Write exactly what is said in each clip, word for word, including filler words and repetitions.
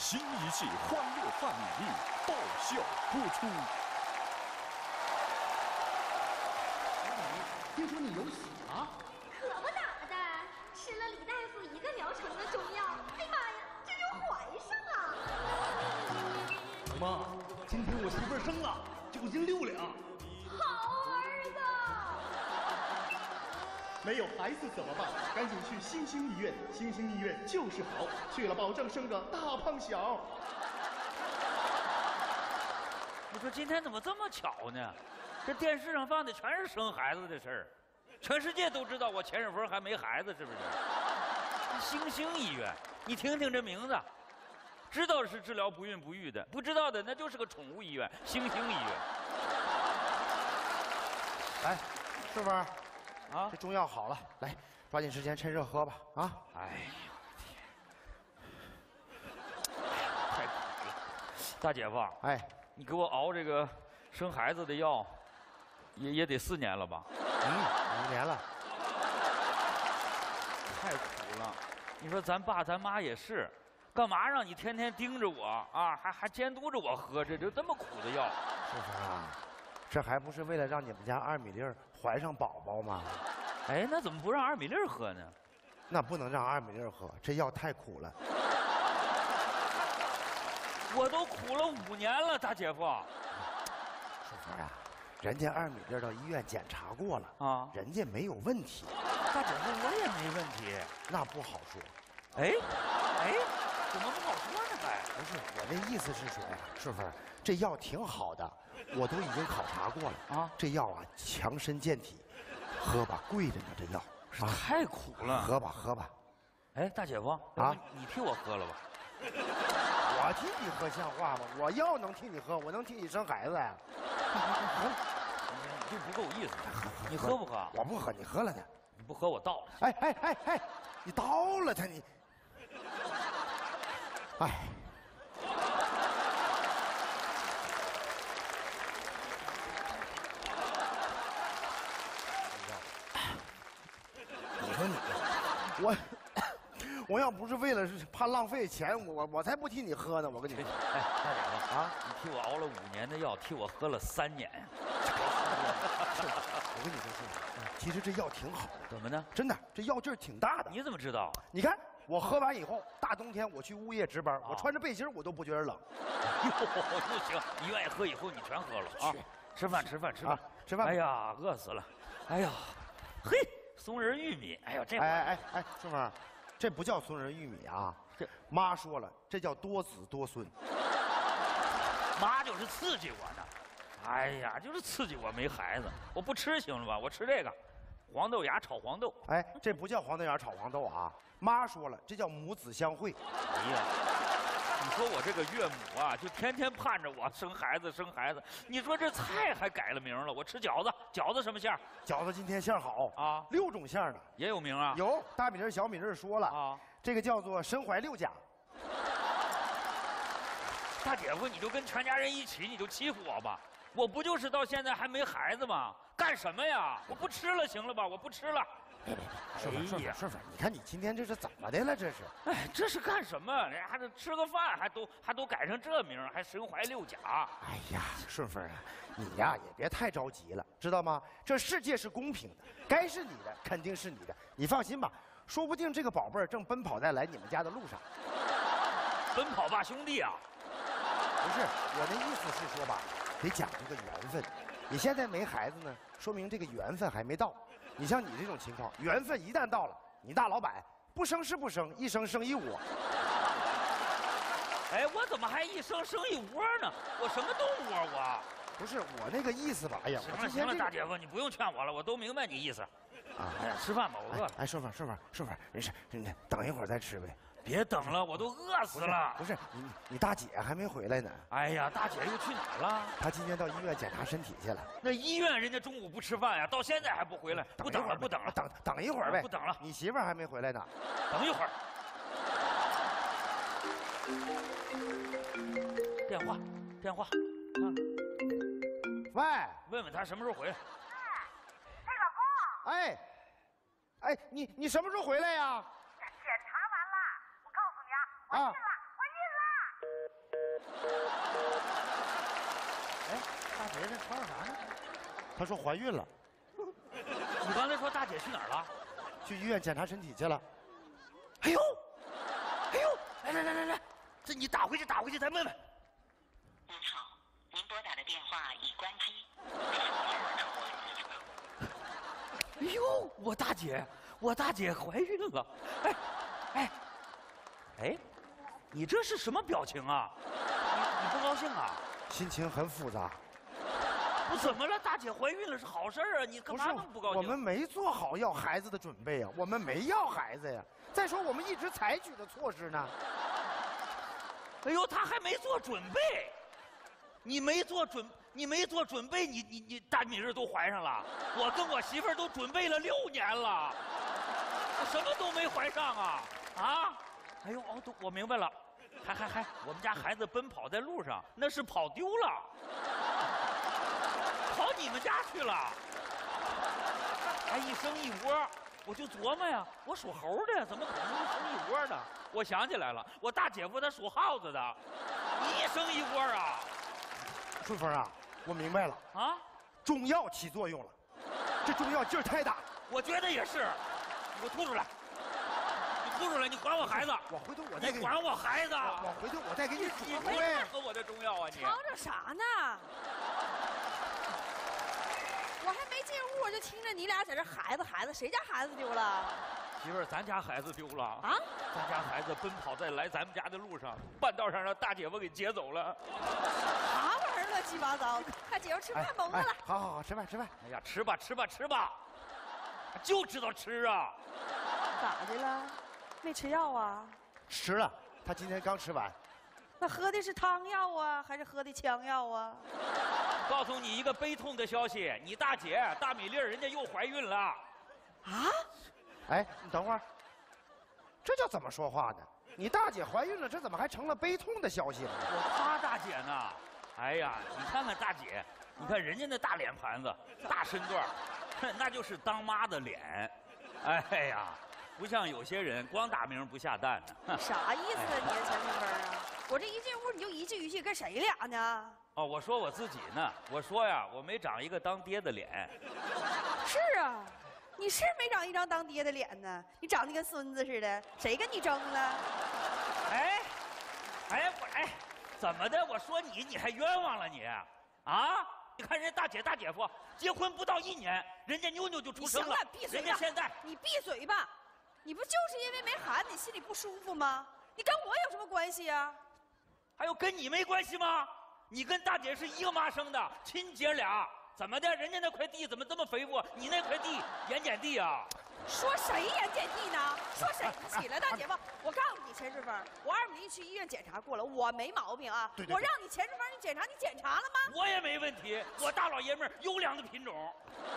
新一季《欢乐范米丽》爆笑播出。 听说你有喜啊？ 可不咋的，吃了李大夫一个疗程的中药，哎妈呀，这就怀上了！ 妈，今天我媳妇儿生了，九斤六两。 好儿子！ 没有孩子怎么办？赶紧去新兴医院，新兴医院就是好，去了保证生个大胖小。 你说今天怎么这么巧呢？这电视上放的全是生孩子的事儿，全世界都知道我钱水峰还没孩子，是不是？新兴医院，你听听这名字，知道是治疗不孕不育的，不知道的那就是个宠物医院——新兴医院。 来，顺风， 啊， 这中药好了，来，抓紧时间趁热喝吧，啊！ 哎呦天，太苦了！大姐夫， 哎， 你给我熬这个生孩子的药，也也得四年了吧？ 嗯，五年了。 太苦了！你说咱爸咱妈也是，干嘛让你天天盯着我啊？还还监督着我喝这这这么苦的药？ 顺风啊，这还不是为了让你们家二米粒儿怀上宝宝吗？ 哎，那怎么不让二米粒儿喝呢？ 那不能让二米粒儿喝，这药太苦了。 我都苦了五年了，大姐夫。 顺风啊，人家二米粒儿到医院检查过了啊， 人家没有问题。 大姐夫，我也没问题。 那不好说。 哎，哎，怎么不好说呢？还不是，我那意思是说呀，顺风，这药挺好的，我都已经考察过了啊。这药啊，强身健体，喝吧，贵着呢。这药啊，太苦了。 喝吧，喝吧。 哎，大姐夫啊，你替我喝了吧。 我替你喝像话吗？我药能替你喝，我能替你生孩子呀？ 你就不够意思。你喝不喝？ 我不喝，你喝了呢。 你不喝我倒了。 哎哎哎哎，你倒了他你。哎。你说你，我。我要不是为了怕浪费钱，我我我才不替你喝呢。我跟你说， 哎，大姐夫啊，你替我熬了五年的药，替我喝了三年呀。 我跟你说，是，其实这药挺好的。 怎么呢？ 真的，这药劲儿挺大的。 你怎么知道？ 你看我喝完以后，大冬天我去物业值班，我穿着背心我都不觉得冷。 哟，不行，你愿意喝以后你全喝了啊！吃饭吃饭吃饭吃饭！ 哎呀，饿死了！哎呀，嘿，松仁玉米，哎呦这…… 哎哎哎，顺风。这不叫松仁玉米啊！这妈说了，这叫多子多孙。 妈就是刺激我呢，哎呀，就是刺激我没孩子，我不吃行了吧？我吃这个黄豆芽炒黄豆。 哎，这不叫黄豆芽炒黄豆啊！妈说了，这叫母子相会。 哎呀，你说我这个岳母啊，就天天盼着我生孩子生孩子。你说这菜还改了名了，我吃饺子，饺子什么馅儿？ 饺子今天馅儿好啊，六种馅儿呢， 也有名啊。 有大米粒、小米粒说了啊，这个叫做身怀六甲。 大姐夫，你就跟全家人一起，你就欺负我吧？我不就是到现在还没孩子吗？干什么呀？我不吃了，行了吧？我不吃了。 顺风，顺风，顺风，你看你今天这是怎么的了？这是？ 哎，这是干什么？人家还是吃个饭，还都还都改成这名，还身怀六甲。 哎呀，顺风啊，你呀也别太着急了，知道吗？这世界是公平的，该是你的肯定是你的，你放心吧。说不定这个宝贝儿正奔跑在来你们家的路上。 奔跑吧兄弟啊！ 不是，我的意思是说吧，得讲究个缘分。你现在没孩子呢，说明这个缘分还没到。你像你这种情况，缘分一旦到了，你大老板不生是不生，一生生一窝。 哎，我怎么还一生生一窝呢？我什么动物啊我？ 不是我那个意思吧？哎呀， 行了行了，大姐夫，你不用劝我了，我都明白你意思。啊，哎呀，吃饭吧，我饿了。 哎，顺风顺风顺风，没事，你等一会儿再吃呗。 别等了，我都饿死了。 不是你，你大姐还没回来呢。 哎呀，大姐又去哪儿了？ 她今天到医院检查身体去了。 那医院人家中午不吃饭呀，到现在还不回来。不等了，不等了， 等等一会儿呗。 不等了， 你媳妇儿还没回来呢。 等一会儿。电话，电话，看看。 喂， 问问他什么时候回来。 哎，老公。 哎，哎，你你什么时候回来呀？ 检查完了，我告诉你啊，我孕了，我孕了。 姐在吵吵啥呢？ 她说怀孕了， 你刚才说大姐去哪儿了？ 去医院检查身体去了。 哎呦，哎呦，来来来来来，这你打回去打回去再问问。 您好，您拨打的电话已关机。 哎呦，我大姐，我大姐怀孕了！哎，哎，哎，你这是什么表情啊？你你不高兴啊？ 心情很复杂。 不怎么了？大姐怀孕了是好事啊，你干嘛那么不高兴？ 我们没做好要孩子的准备啊，我们没要孩子呀。再说我们一直采取的措施呢。 哎呦，他还没做准备，你没做准，你没做准备，你你你大米日都怀上了。我跟我媳妇儿都准备了六年了，我什么都没怀上啊啊！哎呦，哦，都我明白了，还还还，我们家孩子奔跑在路上，那是跑丢了，跑你们家去了，还一生一窝。我就琢磨呀，我属猴的，怎么可能一生一窝的？我想起来了，我大姐夫他属耗子的，一生一窝啊！ 顺风啊，我明白了啊， 中药起作用了，这中药劲儿太大。 我觉得也是，你给我吐出来，你吐出来，你还我孩子！ 我回头我再给你还我孩子！ 我回头我再给你你煮。 没任何我的中药啊你！ 吵吵啥呢？我还没进屋，我就听着你俩在这孩子孩子，谁家孩子丢了？ 媳妇儿，咱家孩子丢了啊！ 咱家孩子奔跑在来咱们家的路上，半道上让大姐夫给劫走了。 啥玩意儿乱七八糟？快姐夫吃饭甭了。 好好好，吃饭吃饭。 哎呀，吃吧吃吧吃吧，就知道吃啊！ 咋的了？没吃药啊？ 吃了，他今天刚吃完。 那喝的是汤药啊，还是喝的枪药啊？ 告诉你一个悲痛的消息，你大姐大米粒儿人家又怀孕了。 啊？ 哎，你等会儿，这叫怎么说话呢？你大姐怀孕了，这怎么还成了悲痛的消息了？ 我夸大姐呢。哎呀，你看看大姐，你看人家那大脸盘子、大身段，那就是当妈的脸。哎呀，不像有些人光打鸣不下蛋呢。 啥意思啊你钱顺风啊？我这一进屋你就一句一句跟谁俩呢？ 哦，我说我自己呢。我说呀，我没长一个当爹的脸。 是啊，你是没长一张当爹的脸呢，你长得跟孙子似的，谁跟你争了？ 哎，哎我哎，怎么的？我说你，你还冤枉了你啊！你看人家大姐大姐夫结婚不到一年，人家妞妞就出生了。 行了，闭嘴吧！ 人家现在你闭嘴吧！你不就是因为没孩子，你心里不舒服吗？你跟我有什么关系啊？ 还有跟你没关系吗？你跟大姐是一个妈生的，亲姐俩，怎么的？人家那块地怎么这么肥沃？你那块地盐碱地啊？ 说谁盐碱地呢？说谁起了大姐夫？我告诉你，钱顺风，我二米去医院检查过了，我没毛病啊。 对对对我让你钱顺风去检查，你检查了吗？ 我也没问题，我大老爷们儿优良的品种。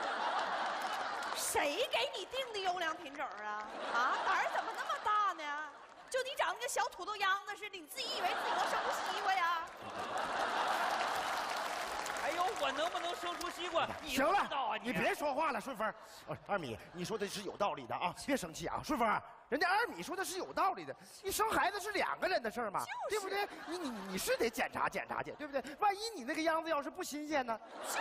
谁给你定的优良品种啊？啊，胆儿怎么那么大呢？就你长得跟小土豆秧子似的，你自己以为自己能生出西瓜呀？ 哎呦，我能不能生出西瓜？你行了不知道啊， 你别说话了，顺风。呃二米，你说的是有道理的啊，别生气啊，顺风。人家二米说的是有道理的，你生孩子是两个人的事儿嘛，对不对？你你你是得检查检查去，对不对？万一你那个秧子要是不新鲜呢？ 就是。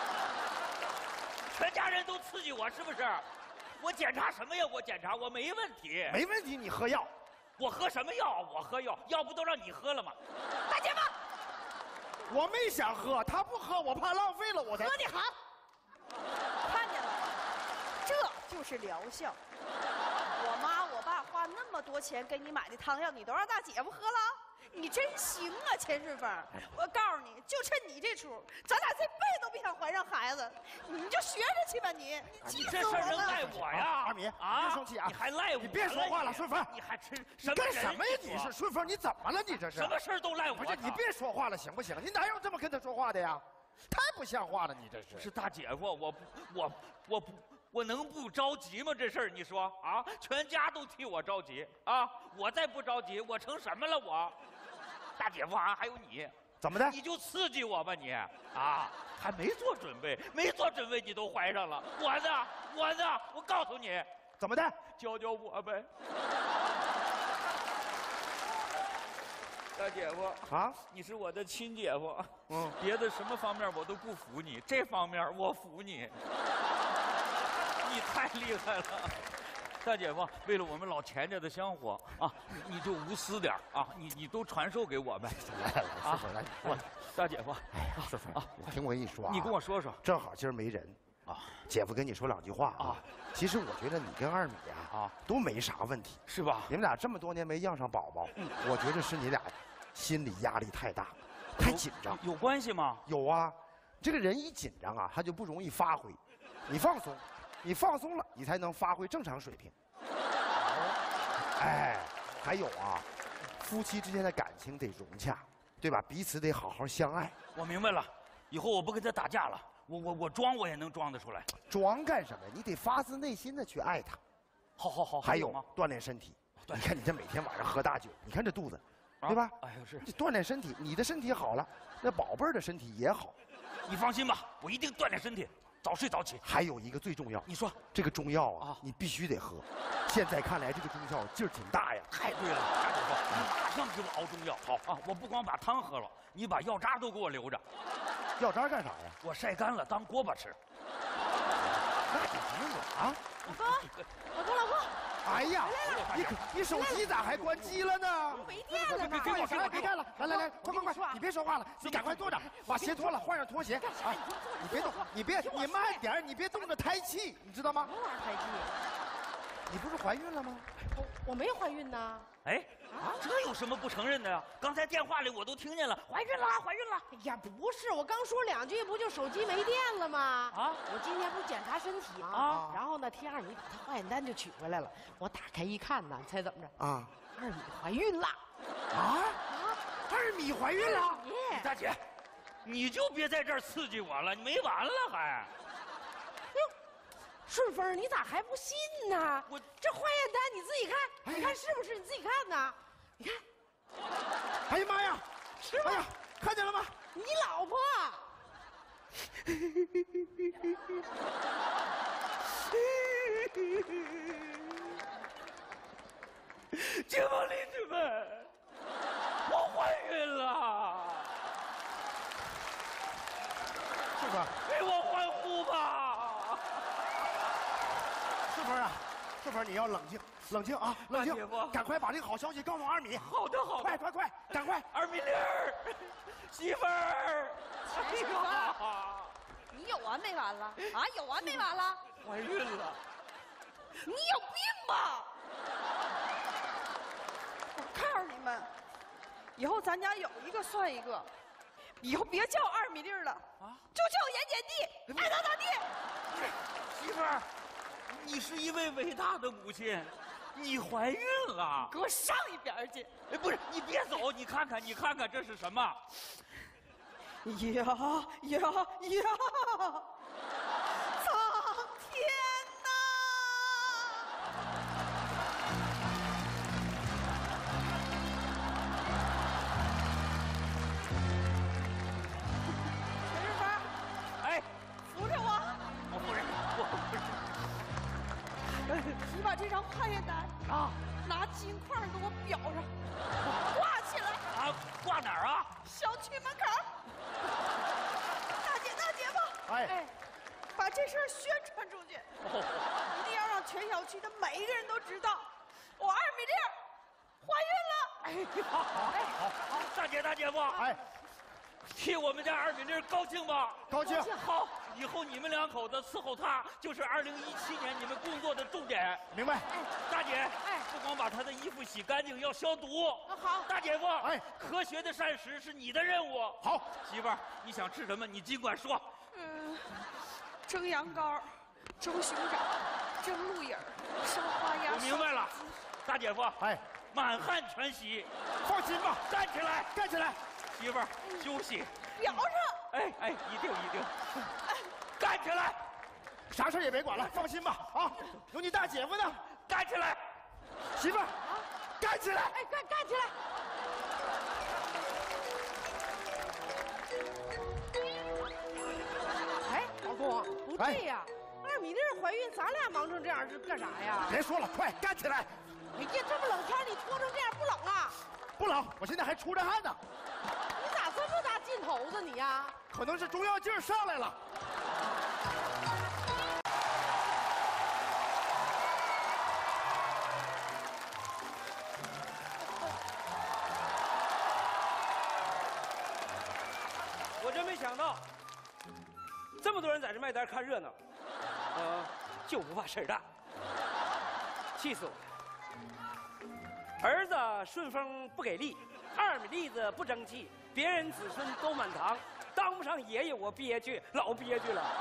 全家人都刺激我，是不是？我检查什么呀？我检查，我没问题。 没问题，你喝药。 我喝什么药？我喝药，药不都让你喝了吗？ 大姐夫， 我没想喝，他不喝，我怕浪费了，我才喝你好。看见了，这就是疗效。我妈我爸花那么多钱给你买的汤药，你都让大姐夫喝了？你真行啊，钱顺风！我告诉你，就趁你这出，咱俩这辈子都别想怀上孩子，你就学着去吧你！你你这事儿能赖我呀？ 二米， 啊， 别生气啊！ 你还赖我？ 你别说话了，顺风！ 你还吃你干什么呀？你是顺风？你怎么了？你这是什么事儿都赖我？ 不是，你别说话了，行不行？你哪有这么跟他说话的呀？太不像话了，你这是。 是大姐夫，我我我不。我能不着急吗？这事儿你说啊，全家都替我着急啊！我再不着急，我成什么了我？大姐夫啊，还有你， 怎么的？ 你就刺激我吧你啊！还没做准备，没做准备你都怀上了，我呢？我呢？我告诉你， 怎么的？ 教教我呗。 大姐夫啊， 你是我的亲姐夫， 嗯， 别的什么方面我都不服你，这方面我服你，你太厉害了。大姐夫，为了我们老钱家的香火啊，你你就无私点啊，你你都传授给我们。 来来来，顺风来，我大姐夫， 哎呀，顺风啊，听我跟你说啊， 你跟我说说正好今儿没人啊，姐夫跟你说两句话啊。其实我觉得你跟二米啊啊都没啥问题， 是吧？ 你们俩这么多年没要上宝宝，嗯，我觉得是你俩心理压力太大，太紧张。 有关系吗？ 有啊，这个人一紧张啊，他就不容易发挥。你放松，你放松了，你才能发挥正常水平。哎，还有啊，夫妻之间的感情得融洽，对吧？彼此得好好相爱。 我明白了，以后我不跟他打架了，我我我装我也能装得出来。 装干什么呀？你得发自内心的去爱他。 好好好， 还有吗？ 锻炼身体。你看你这每天晚上喝大酒，你看这肚子，对吧？ 哎呦是。 这锻炼身体，你的身体好了，那宝贝儿的身体也好。 你放心吧，我一定锻炼身体，早睡早起。 还有一个最重要， 你说这个中药啊，你必须得喝。现在看来这个中药劲儿挺大呀。 太对了，大姐夫，你马上给我熬中药。好啊，我不光把汤喝了，你把药渣都给我留着。 药渣干啥呀？ 我晒干了当锅巴吃。 那你什么啊？ 老公，老公，老公。 哎呀，你你手机咋还关机了呢？ 没电了呢！ 别别别干了！来来来，快快快！你别说话了，你赶快坐着，把鞋脱了，换上拖鞋啊！你别动，你别，你慢点，你别动着胎气，你知道吗？ 什么玩意儿胎气？ 你不是怀孕了吗？ 我我没怀孕呢。 哎，啊，这有什么不承认的呀？刚才电话里我都听见了，怀孕了，怀孕了。 哎呀，不是，我刚说两句，不就手机没电了吗？啊，我今天不是检查身体吗？啊，然后呢，T 二米把他化验单就取回来了。我打开一看呢，你猜怎么着？啊，二米怀孕了。 啊啊，二米怀孕了！ 李大姐，你就别在这儿刺激我了，你没完了还。 顺风，你咋还不信呢？我这化验单你自己看，你看是不是？你自己看呐，你看。 哎呀妈呀！ 是吗？ 哎呀，看见了吗？ 你老婆。 街坊邻居们，我怀孕了！ 顺风， 给我欢呼吧！ 顺风啊，顺风，你要冷静，冷静啊，冷静！赶快把这个好消息告诉二米。 好的，好的， 快快快，赶快！ 二米粒儿，媳妇儿， 哎呦，你有完没完了？啊，有完没完了？ 怀孕了！ 你有病吧？我告诉你们，以后咱家有一个算一个，以后别叫二米粒了啊，就叫盐碱地，爱咋咋地。 媳妇儿，你是一位伟大的母亲，你怀孕了， 给我上一边去！ 哎，不是，你别走，你看看，你看看这是什么？ 呀呀呀！苍天呐！陈世芳， 哎， 扶着我！ 我不是，我不是。 你把这张化验单啊，拿金块给我裱上，挂起来。 啊，挂哪儿啊？ 小区门口。大姐大姐夫， 哎哎，把这事儿宣传出去， 哦、 一定要让全小区的每一个人都知道，我二米粒怀孕了。 哎，好，好，好，大姐大姐夫，哎，替我们家二米粒高兴吧？ 高兴。 好，以后你们两口子伺候她，就是二零一七年你们工作的重点。 明白。 大姐，哎，不光把她的衣服洗干净，要消毒。 好。 大姐夫，哎，科学的膳食是你的任务。 好， 媳妇儿，你想吃什么，你尽管说。 嗯，蒸羊羔，蒸熊掌，蒸鹿眼，烧花鸭。 我明白了，大姐夫， 哎， 满汉全席。 放心吧， 站起来， 站起来。 媳妇儿，休息。 表上。 哎哎，一定一定。站起来， 啥事也别管了，放心吧。啊，有你大姐夫呢。 站起来， 媳妇儿，站起来。 哎，干干起来。哎，老公，不对呀，二米粒怀孕，咱俩忙成这样是干啥呀？ 别说了，快干起来！ 哎呀，这么冷天你脱成这样不冷啊？ 不老，我现在还出着汗呢。 你咋这么大劲头子你呀？ 可能是中药劲儿上来了。 我真没想到，这么多人在这卖单看热闹，呃，就不怕事儿大，气死我了！儿子顺风不给力，二米栗子不争气，别人子孙都满堂，当不上爷爷我憋屈，老憋屈了。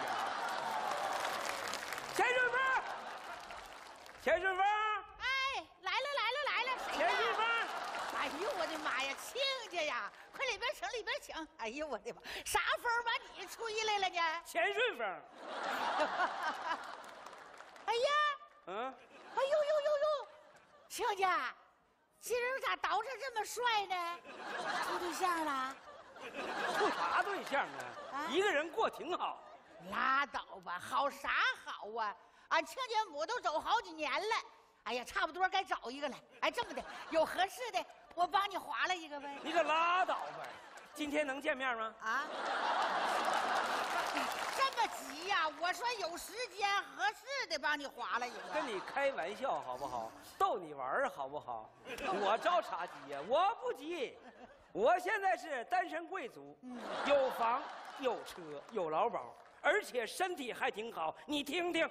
钱顺风，钱顺风， 哎，来了来了来了，谁呀？ 钱顺风， 哎呦我的妈呀，亲家呀！快里边请，里边请！哎呦我的妈，啥风把你吹来了呢？ 钱顺风。 哎呀， 嗯， 哎呦呦呦呦，亲家，今儿咋捯饬这么帅呢？处对象了？ 处啥对象啊？啊一个人过挺好。 拉倒吧，好啥好啊？俺亲家母都走好几年了，哎呀，差不多该找一个了。哎，这么的，有合适的，我帮你划拉一个呗。 你可拉倒吧！今天能见面吗？ 啊？这么急呀、啊？我说有时间合适的帮你划拉一个。 跟你开玩笑好不好？逗你玩好不好？我着啥急呀、啊？我不急，我现在是单身贵族，嗯、有房有车有劳保，而且身体还挺好。你听听。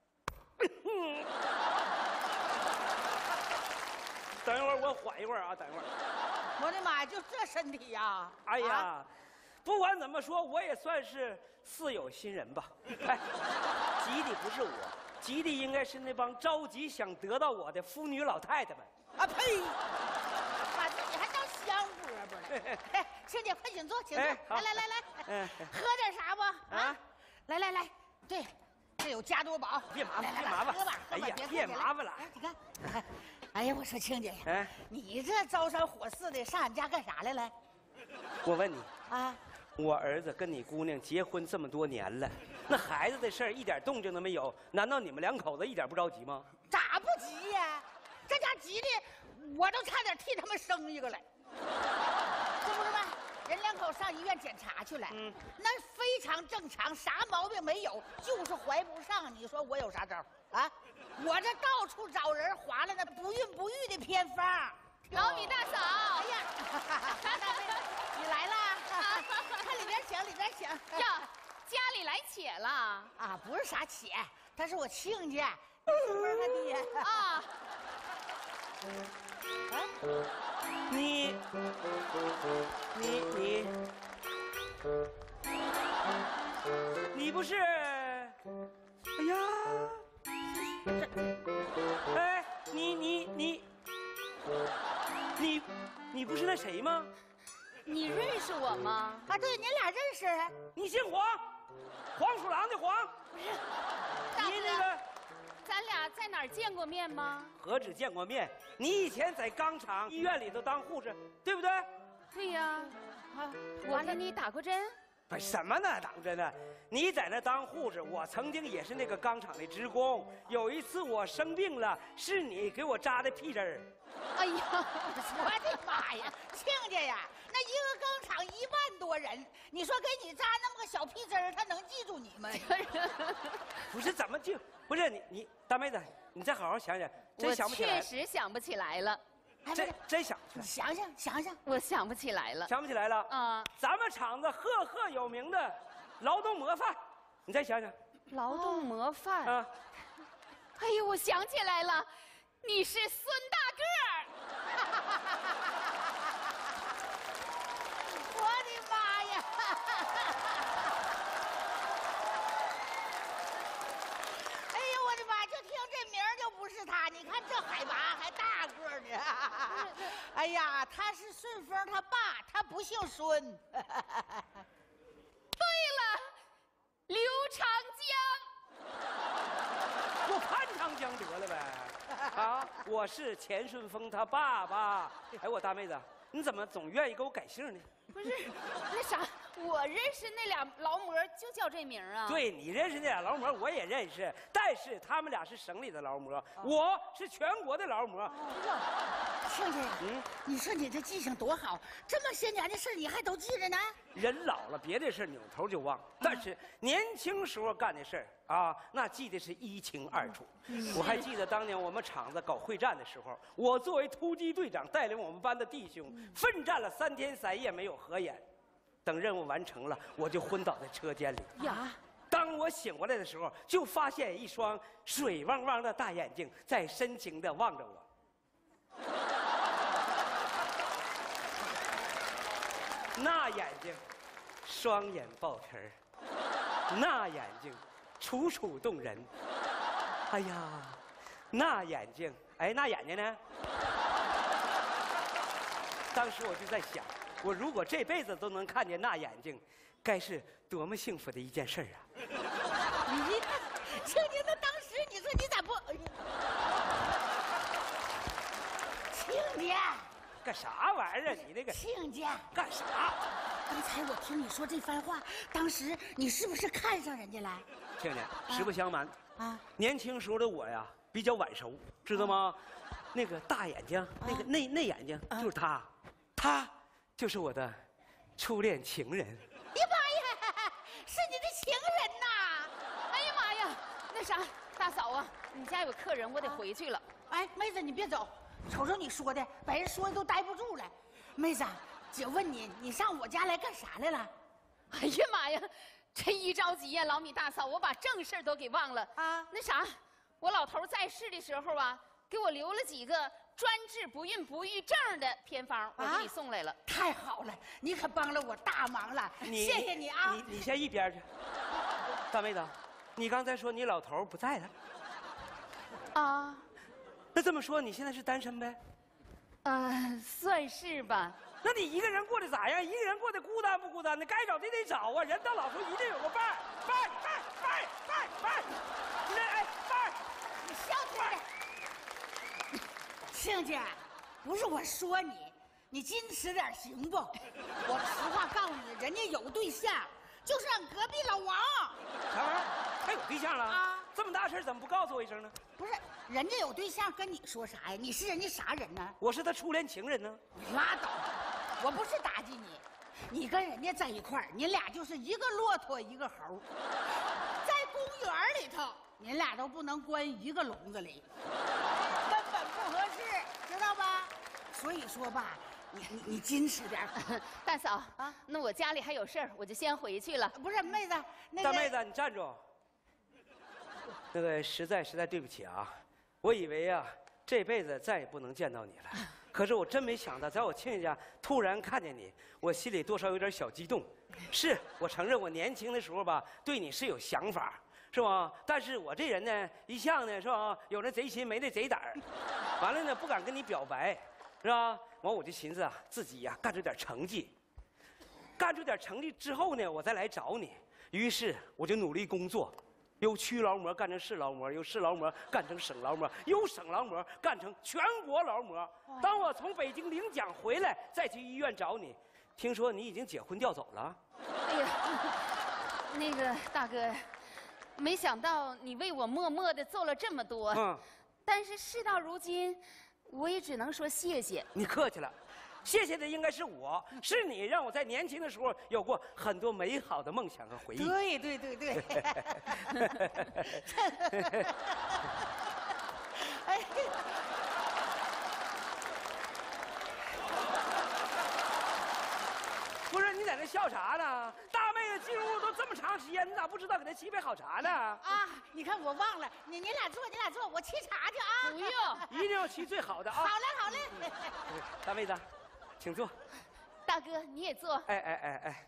等一会儿我缓一会儿啊，等一会儿。 我的妈呀，就这身体呀、啊！ 哎呀，啊、不管怎么说，我也算是似有新人吧。哎，急的不是我，急的应该是那帮着急想得到我的妇女老太太们。 啊呸！妈的，你还当香饽饽了？哎，亲家，快请坐，请坐。哎、来来来来，哎、喝点啥不？啊，来来来，对，这有加多宝。 别麻烦，别麻烦， 喝吧， 哎呀，别麻烦了。 你看。哎呀，我说亲家呀，哎，你这招三火四的上俺家干啥来了？ 我问你啊， 我儿子跟你姑娘结婚这么多年了，那孩子的事儿一点动静都没有，难道你们两口子一点不着急吗？ 咋不急呀？这家急的，我都差点替他们生一个来。同志们，人两口上医院检查去了，嗯，那非常正常，啥毛病没有，就是怀不上。你说我有啥招啊？我这到处找人划了那不孕不育的偏方。 老米大嫂， 哎呀，你来了，快里边请，里边请。 呀，家里来且了啊，不是啥且，他是我亲家，是不是他爹啊？ 你，你你，你不是？哎呀！哎，你你你，你你不是那谁吗？ 你认识我吗？ 啊，对，你俩认识。 你姓黄，黄鼠狼的黄。 大你那个， 咱俩在哪儿见过面吗？ 何止见过面？你以前在钢厂、医院里头当护士，对不对？ 对呀。啊，我给你打过针。 不是什么呢，当真的？你在那当护士，我曾经也是那个钢厂的职工。有一次我生病了，是你给我扎的屁针儿。 哎呀，我的妈呀，亲家呀，那一个钢厂一万多人，你说给你扎那么个小屁针儿，他能记住你吗？ 不是怎么就不是你你大妹子，你再好好想想，真想不起来。 我确实想不起来了。 真真想不起来， 你想想想想， 我想不起来了， 想不起来了啊！ 咱们厂子赫赫有名的劳动模范，你再想想， 劳动模范啊！ 哎呦，我想起来了，你是孙大个儿。 我的妈呀！哎呦我的妈！就听这名儿就不是他，你看这海拔还大个儿呢。哎呀，他是顺风他爸，他不姓孙。对了，刘长江。 我潘长江得了呗。啊，我是钱顺风他爸爸。哎，我大妹子，你怎么总愿意给我改姓呢？ 不是，那啥，我认识那俩劳模就叫这名啊。 对，你认识那俩劳模，我也认识，但是他们俩是省里的劳模，我是全国的劳模。 亲家呀，嗯，你说你这记性多好，这么些年的事你还都记着呢。 人老了，别的事扭头就忘，但是年轻时候干的事儿啊，那记得是一清二楚。嗯、我还记得当年我们厂子搞会战的时候，我作为突击队长，带领我们班的弟兄奋战了三天三夜没有合眼。等任务完成了，我就昏倒在车间里。呀！当我醒过来的时候，就发现一双水汪汪的大眼睛在深情地望着我。那眼睛，双眼爆皮儿；那眼睛，楚楚动人。哎呀，那眼睛，哎，那眼睛呢？当时我就在想。我如果这辈子都能看见那眼睛，该是多么幸福的一件事啊！ 你亲家，那当时你说你咋不？亲家， 干啥玩意儿？你那个亲家干啥？ 刚才我听你说这番话，当时你是不是看上人家了？ 亲家，实不相瞒啊，年轻时候的我呀比较晚熟，知道吗？那个大眼睛，那个那那眼睛就是他，他。就是我的初恋情人。 呀妈呀，是你的情人呐！ 哎呀妈呀，那啥，大嫂啊，你家有客人，我得回去了。 哎，妹子你别走，瞅瞅你说的，把人说的都待不住了。妹子，姐问你，你上我家来干啥来了？ 哎呀妈呀，这一着急呀，老米大嫂，我把正事都给忘了啊。那啥，我老头在世的时候啊，给我留了几个专治不孕不育症的偏方，我给你送来了。 啊、太好了，你可帮了我大忙了，谢谢你啊！ 你你先一边去。大妹子，你刚才说你老头不在了。 啊， 那这么说你现在是单身呗？ 呃，算是吧。 那你一个人过得咋样？一个人过得孤单不孤单？你该找的得找啊！人到老时候一定有个伴儿，伴儿伴儿伴儿伴儿伴儿。你这哎伴儿， 你消停点。亲家，不是我说你，你矜持点行不？我实话告诉你，人家有对象，就是俺隔壁老王。 啥玩意儿？还有对象了？啊！这么大事怎么不告诉我一声呢？ 不是，人家有对象，跟你说啥呀？你是人家啥人呢？ 我是他初恋情人呢。 你拉倒！我不是打击你，你跟人家在一块儿，你俩就是一个骆驼一个猴，在公园里头，你俩都不能关一个笼子里，根本不合适，知道吧？所以说吧，你你你矜持点。 大嫂啊，那我家里还有事儿，我就先回去了。 不是妹子，那个大妹子，你站住。那个实在实在对不起啊，我以为啊这辈子再也不能见到你了，可是我真没想到，在我亲家突然看见你，我心里多少有点小激动。是我承认，我年轻的时候吧，对你是有想法，是吧？但是我这人呢，一向呢是吧，有那贼心没那贼胆儿，完了呢不敢跟你表白，是吧？完我就寻思啊，自己呀、啊、干出点成绩，干出点成绩之后呢，我再来找你。于是我就努力工作。由区劳模干成市劳模，由市劳模干成省劳模，由省劳模干成全国劳模。当我从北京领奖回来，再去医院找你，听说你已经结婚调走了。 哎呀，那个大哥，没想到你为我默默的做了这么多。嗯，但是事到如今，我也只能说谢谢。 你客气了。谢谢的应该是我，是你让我在年轻的时候有过很多美好的梦想和回忆。 对对对对。哎， 不是你在这笑啥呢？大妹子进屋都这么长时间，你咋不知道给她沏杯好茶呢？ 啊，你看我忘了，你你俩坐，你俩坐，我沏茶去啊。 不用， 一定要沏最好的啊。 好嘞好嘞。 大妹子。请坐， 大哥你也坐。 哎哎哎哎，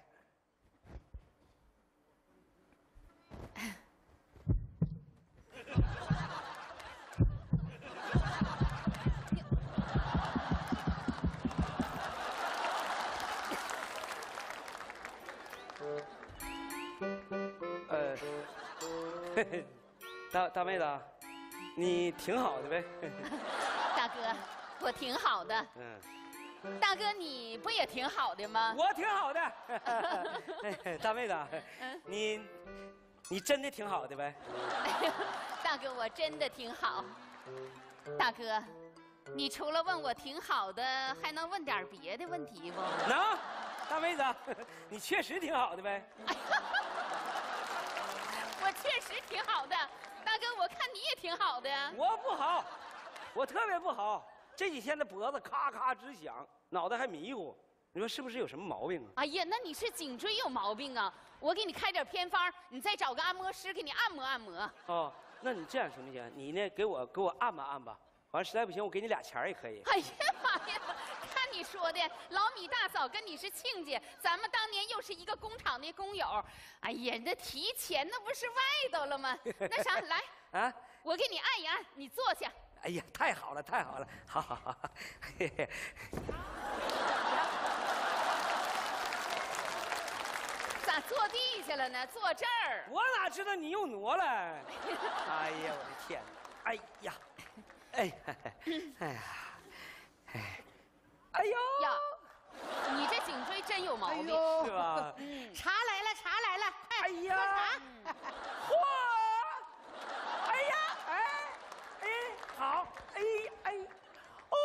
呃，嘿嘿，大大妹子，你挺好的呗。 大哥，我挺好的。嗯。 大哥，你不也挺好的吗？ 我挺好的。大妹子，你你真的挺好的呗？ 大哥，我真的挺好。大哥，你除了问我挺好的，还能问点别的问题不？ 能。大妹子，你确实挺好的呗？ 我确实挺好的。大哥，我看你也挺好的。 我不好，我特别不好。这几天的脖子咔咔直响，脑袋还迷糊，你说是不是有什么毛病啊？ 哎呀，那你是颈椎有毛病啊！我给你开点偏方，你再找个按摩师给你按摩按摩。 哦，那你这样行不行？你呢，给我给我按吧按吧，完实在不行，我给你俩钱也可以。 哎呀妈呀！看你说的，老米大嫂跟你是亲家，咱们当年又是一个工厂的工友。哎呀，那提钱那不是外头了吗？那啥，来啊，我给你按一按，你坐下。 哎呀，太好了，太好了，好好好。嘿嘿咋坐地下了呢？坐这儿。 我哪知道你又挪了？哎呀，我的天哪！哎呀，哎呀，哎呀，哎，哎呦呀，你这颈椎真有毛病， 是吧？ 嗯，茶来了，茶来了， 哎呀，嚯！哎呀，哎。哎，好，哎哎，哦，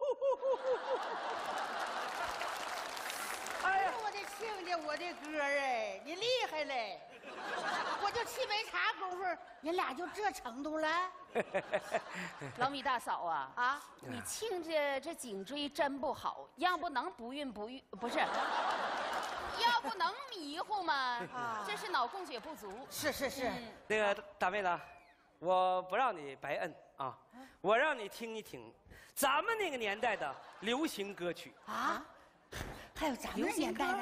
哎呀，我的亲家，我的哥儿哎，你厉害嘞！我就沏杯茶功夫，你俩就这程度了？ 老米大嫂啊啊，你亲家这颈椎真不好，要不能不孕不育，不是，要不能迷糊吗？啊，这是脑供血不足。 是是是， 嗯、 那个大妹子，我不让你白摁。啊，我让你听一听，咱们那个年代的流行歌曲啊，还有咱们那年代的。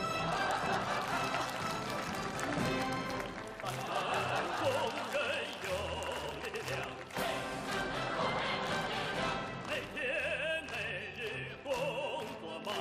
工人有力量，每天每日工作忙。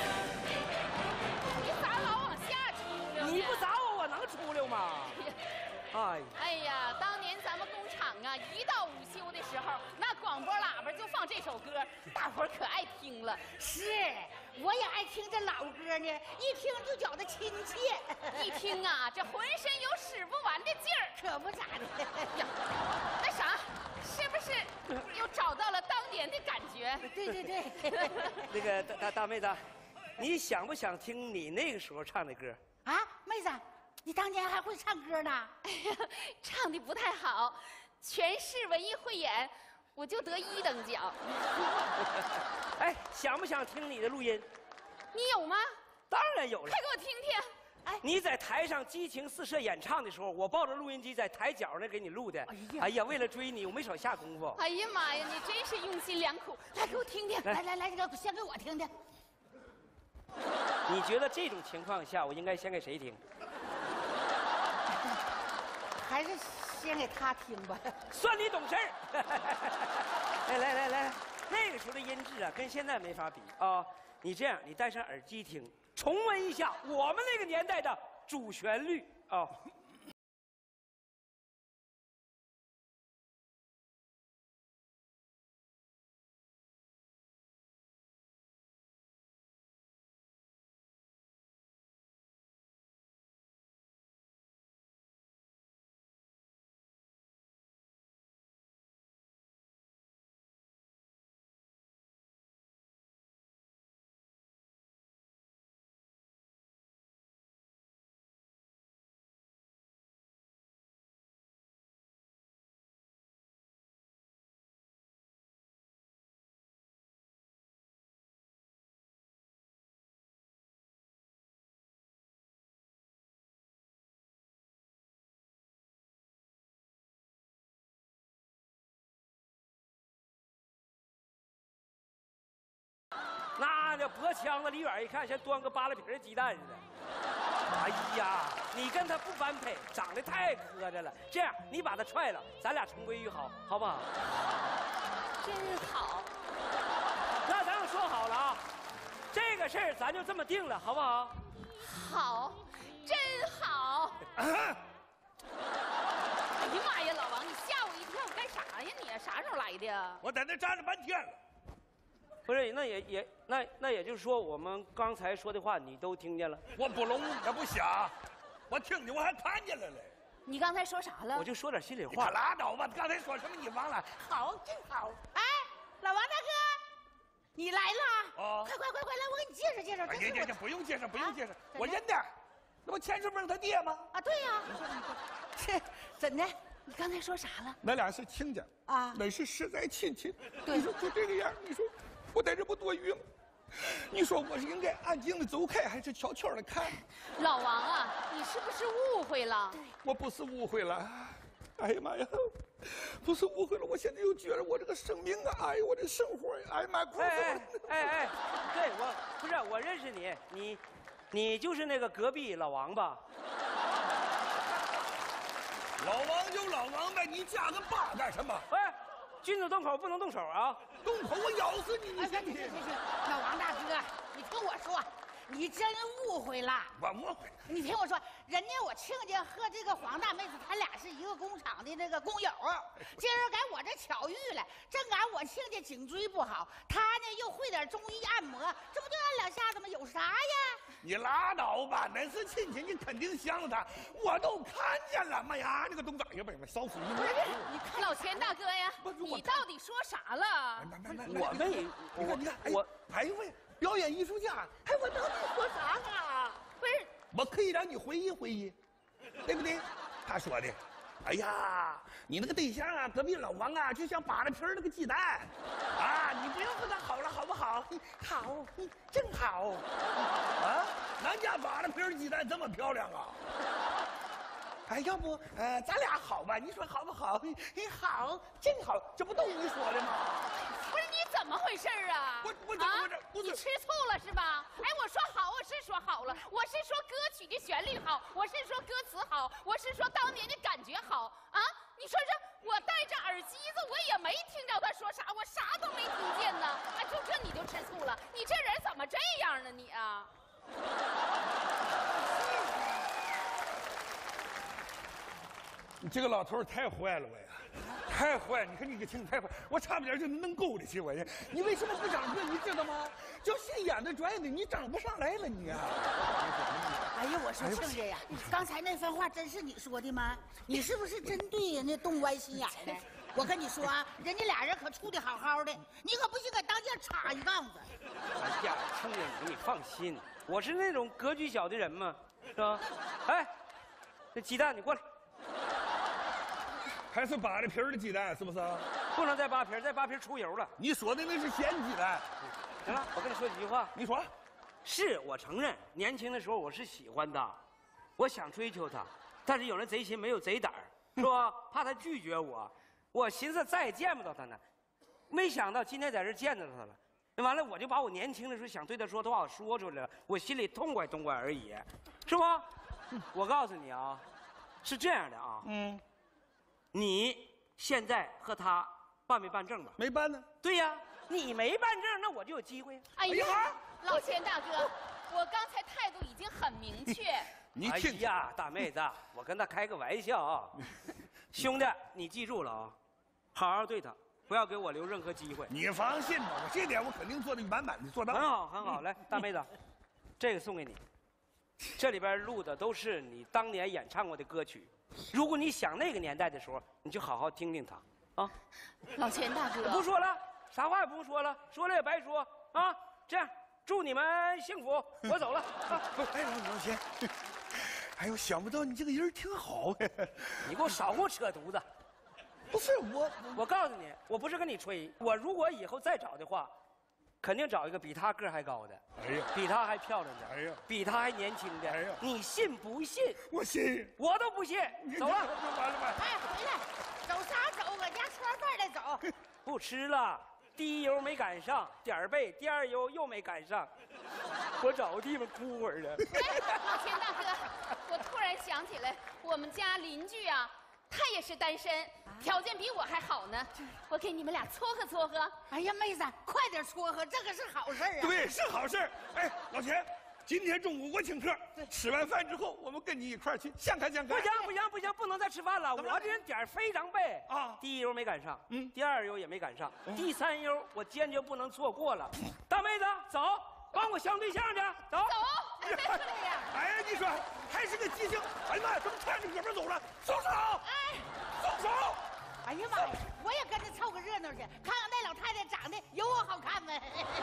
你咋老往下出溜？ 你不砸我，我能出溜吗？ 哎哎呀，当年咱们工厂啊，一到午休的时候，那广播喇叭就放这首歌，大伙儿可爱听了。 是，我也爱听这老歌呢，一听就觉得亲切， 一听啊，这浑身有使不完的劲儿， 可不咋的。 呀，那啥，是不是又找到了当年的感觉？ 对对对。 那个大大大妹子，你想不想听你那个时候唱的歌？ 啊，妹子。你当年还会唱歌呢？ 哎呀，唱的不太好，全市文艺汇演，我就得一等奖。 哎，想不想听你的录音？ 你有吗？ 当然有了， 快给我听听。 哎，你在台上激情四射演唱的时候，我抱着录音机在台角那给你录的。哎呀，哎呀，为了追你，我没少下功夫。 哎呀妈呀，你真是用心良苦。来，给我听听。 来来来，这个先给我听听。 你觉得这种情况下，我应该先给谁听？ 还是先给他听吧， 算你懂事儿。来来来来，那个时候的音质啊，跟现在没法比啊。你这样，你戴上耳机听，重温一下我们那个年代的主旋律啊。那这脖腔子离远一看，像端个扒拉皮儿鸡蛋似的。哎呀，你跟他不般配，长得太磕碜了。这样，你把他踹了，咱俩重归于好，好不好？ 真好。 那咱就说好了啊，这个事儿咱就这么定了，好不好？ 好，真好。哎呀妈呀，老王，你吓我一跳，干啥呀你？啥时候来的？ 我在那站着半天了。 不是，那也也那那也就是说，我们刚才说的话你都听见了？ 我不聋也不瞎，我听见我还看见了嘞。 你刚才说啥了？ 我就说点心里你话。 可拉倒吧！刚才说什么你忘了？好，真好。 哎，老王大哥，你来了！ 哦， 快快快快来，我给你介绍介绍。 哎呀呀呀，不用介绍，不用介绍， 啊我认得，那不钱顺风他爹吗？ 啊，对呀。这怎的？ 你刚才说啥了？ 那俩是亲家啊， 那是实在亲戚。 对， 你说就这个样，你说我在这不多余吗？你说我是应该安静的走开，还是悄悄的看？ 老王啊，你是不是误会了？ 我不是误会了，哎呀妈呀，不是误会了，我现在又觉得我这个生命啊，哎呀，我这生活呀，哎呀妈，苦哎哎哎哎，对我不是我认识你，你你就是那个隔壁老王吧？ 老王就老王呗，你加个爸干什么？ 哎，君子动口不能动手啊！ 动口我咬死你！你行行行行，老王大哥，你听我说，你真误会了。 我误会。 你听我说，人家我亲家和这个黄大妹子，他俩是一个工厂的那个工友，今儿赶我这巧遇了，正赶我亲家颈椎不好，他呢又会点中医按摩，这不就按两下子吗？有啥呀？ 你拉倒吧，那是亲戚，你肯定想他，我都看见了。妈呀，那个东西，哎呀妈呀，少妇你们！ 你看老钱大哥呀，你到底说啥了？ 我没， 你看你看，我哎呦喂，表演艺术家，哎，我到底说啥了？ 不是， 我可以让你回忆回忆，对不对？他说的，哎呀，你那个对象啊，隔壁老王啊，就像扒了皮儿那个鸡蛋，啊，你不要和他好了，好不好？好，真好。啊，咱家扒了皮儿鸡蛋这么漂亮啊！哎，要不，呃，咱俩好吧？你说好不好？好，真好，这不都你说的吗？ 不是你怎么回事啊？ 我我啊我这我你吃醋了是吧？哎，我说好，我是说好了，我是说歌曲的旋律好，我是说歌词好，我是说当年的感觉好啊！你说这我戴着耳机子，我也没听着他说啥，我啥都没听见呢。啊，就这你就吃醋了？你这人怎么这样呢你啊？ 你这个老头太坏了，我呀，太坏！你看你个情太坏，我差不点就能勾里去我呀！你为什么不长个？你知道吗？叫心眼子拽的，你长不上来了你啊！ 哎呀，我说亲家呀，刚才那番话真是你说的吗？你是不是针对人家动歪心眼的？我跟你说啊，人家俩人可处的好好的，你可不行，搁当间插一杠子。 哎呀，亲家你你放心，我是那种格局小的人嘛，是吧？哎，这鸡蛋你过来。 还是扒了皮儿的鸡蛋，是不是？ 不能再扒皮儿，再扒皮儿出油了。 你说的那是咸鸡蛋。 行了，我跟你说几句话。 你说， 是我承认，年轻的时候我是喜欢他，我想追求他，但是有那贼心没有贼胆儿，是吧？怕他拒绝我，我寻思再也见不到他呢。没想到今天在这见到他了，完了我就把我年轻的时候想对他说的话说出来了，我心里痛快痛快而已，是吧？我告诉你啊，是这样的啊，嗯。你现在和他办没办证吧？ 没办呢。 对呀，你没办证，那我就有机会。 哎呀，老钱大哥，我刚才态度已经很明确。 你听哎呀，大妹子，我跟他开个玩笑啊。兄弟，你记住了啊，好好对他，不要给我留任何机会。 你放心吧，我这点我肯定做的满满的做到。 很好，很好。来，大妹子，这个送给你。这里边录的都是你当年演唱过的歌曲。如果你想那个年代的时候，你就好好听听他，啊！ 老钱大哥， 不说了，啥话也不用说了，说了也白说啊！这样，祝你们幸福，我走了。啊、 哎，老老钱，哎呦，想不到你这个人挺好。 你给我少给我扯犊子！ 不是我， 我告诉你，我不是跟你吹，我如果以后再找的话，肯定找一个比他个儿还高的， 哎呀， 比他还漂亮的， 哎呀， 比他还年轻的， 哎呀， 你信不信？ 我信， 我都不信。走了， 完了吧？ 哎，回来，走啥走？搁家吃完饭再走。 不吃了，第一油没赶上，点儿背；第二油又没赶上，我找个地方哭会儿去。 哎，老钱大哥，我突然想起来，我们家邻居啊。他也是单身，条件比我还好呢。我给你们俩撮合撮合。 哎呀，妹子，快点撮合，这可是好事啊！ 对，是好事。哎，老钱， 今天中午我请客，吃完饭之后我们跟你一块儿去相看相看。 不行不行不行，不能再吃饭了。我这人点儿非常背啊，第一优没赶上，嗯，第二优也没赶上，第三优我坚决不能错过了。大妹子，走，帮我相对象去，走。 走，别这样。 哎呀，你说还是个记性。哎呀妈呀，怎么看着哥们走了？松手！ 哎， 松手！ 哎呀妈呀，我也跟着凑个热闹去，看看那老太太长得有我好看没？